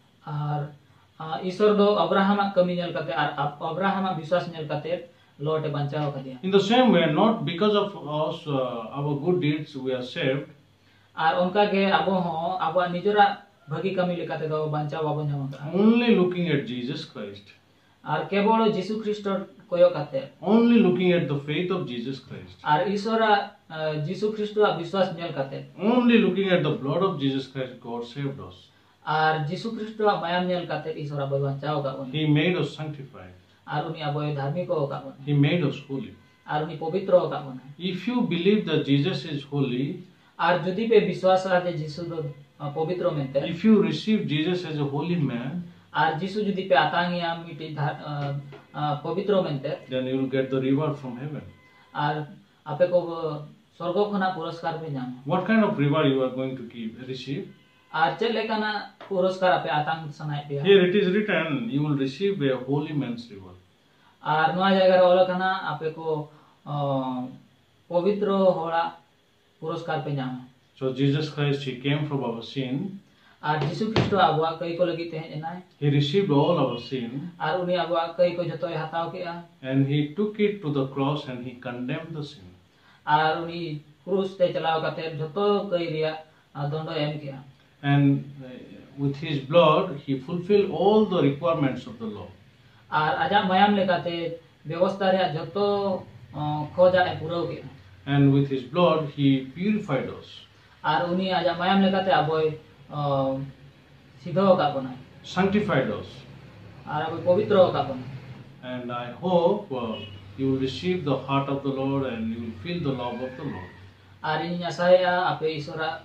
आर ईश्वर दो अब्राहम कमी नेल करते आर अब्राहम विश्वास नेल करते लॉर्ड बचाव कर दिया. In the same way, not because of us, uh, our good deeds, we are saved. आर उनका के अबो हो अबो निजरा भगी कमी लेकाते दो बचाव अबो नमका. Only looking at Jesus Christ. आर केवल यीशु ख्रिस्ट कोयो करते. Only looking at the faith of Jesus Christ. आर ईश्वर यीशु ख्रिस्ट विश्वास नेल करते. Only looking at the blood of Jesus Christ, God saved us. आर यीशु ख्रिस्ट मायाम नेल करते ईश्वर अबो बचाव का. He made us sanctified. आर उनी अबो धार्मिक होगा. He made us holy. Ar uni povitro ka bona. If you believe that Jesus is holy, ar jodi pe biswas ra je Jisu do povitro mente. If you receive Jesus as a holy man, ar Jisu jodi pe atangi am miti povitro mente, then you will get the reward from heaven. Ar ape ko sorgo khona puraskar pe nyam. What kind of reward you are going to give, receive? Ar chele kana puraskar ape atang sanai pe. Here it is written, you will receive a holy man's reward. Ar noa jaga ra ola kana ape ko povitro hora puraskar pe nyam. So Jesus Christ, he came from our sin. Ar Jisu Kristo abua kai ko lagi te enai. He received all our sin. Ar uni abua kai ko joto hataw ke a. And he took it to the cross and he condemned the sin. Ar uni krus te chalaw kate joto kai ria dondo em ke a. And uh, with his blood, he fulfilled all the requirements of the law. Ar aja mayam lekate ବ୍ୟବସ୍ଥା ରେ joto khoja e purau ke. And with his blood, he purified us. Ar uni aja mayam lekate aboy sidho ka bona. Sanctified us. Ar aboy povitro ka bona. And I hope uh, you will receive the heart of the Lord and you will feel the love of the Lord. Ar ini saya ape isora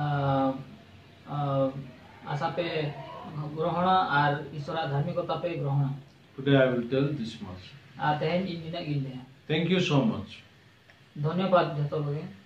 asape grohana ar isora dharmikota pe grohana. Today I will tell this much. Ar tehen ini na gile. Thank you so much. धन्यवाद जतो लोगे.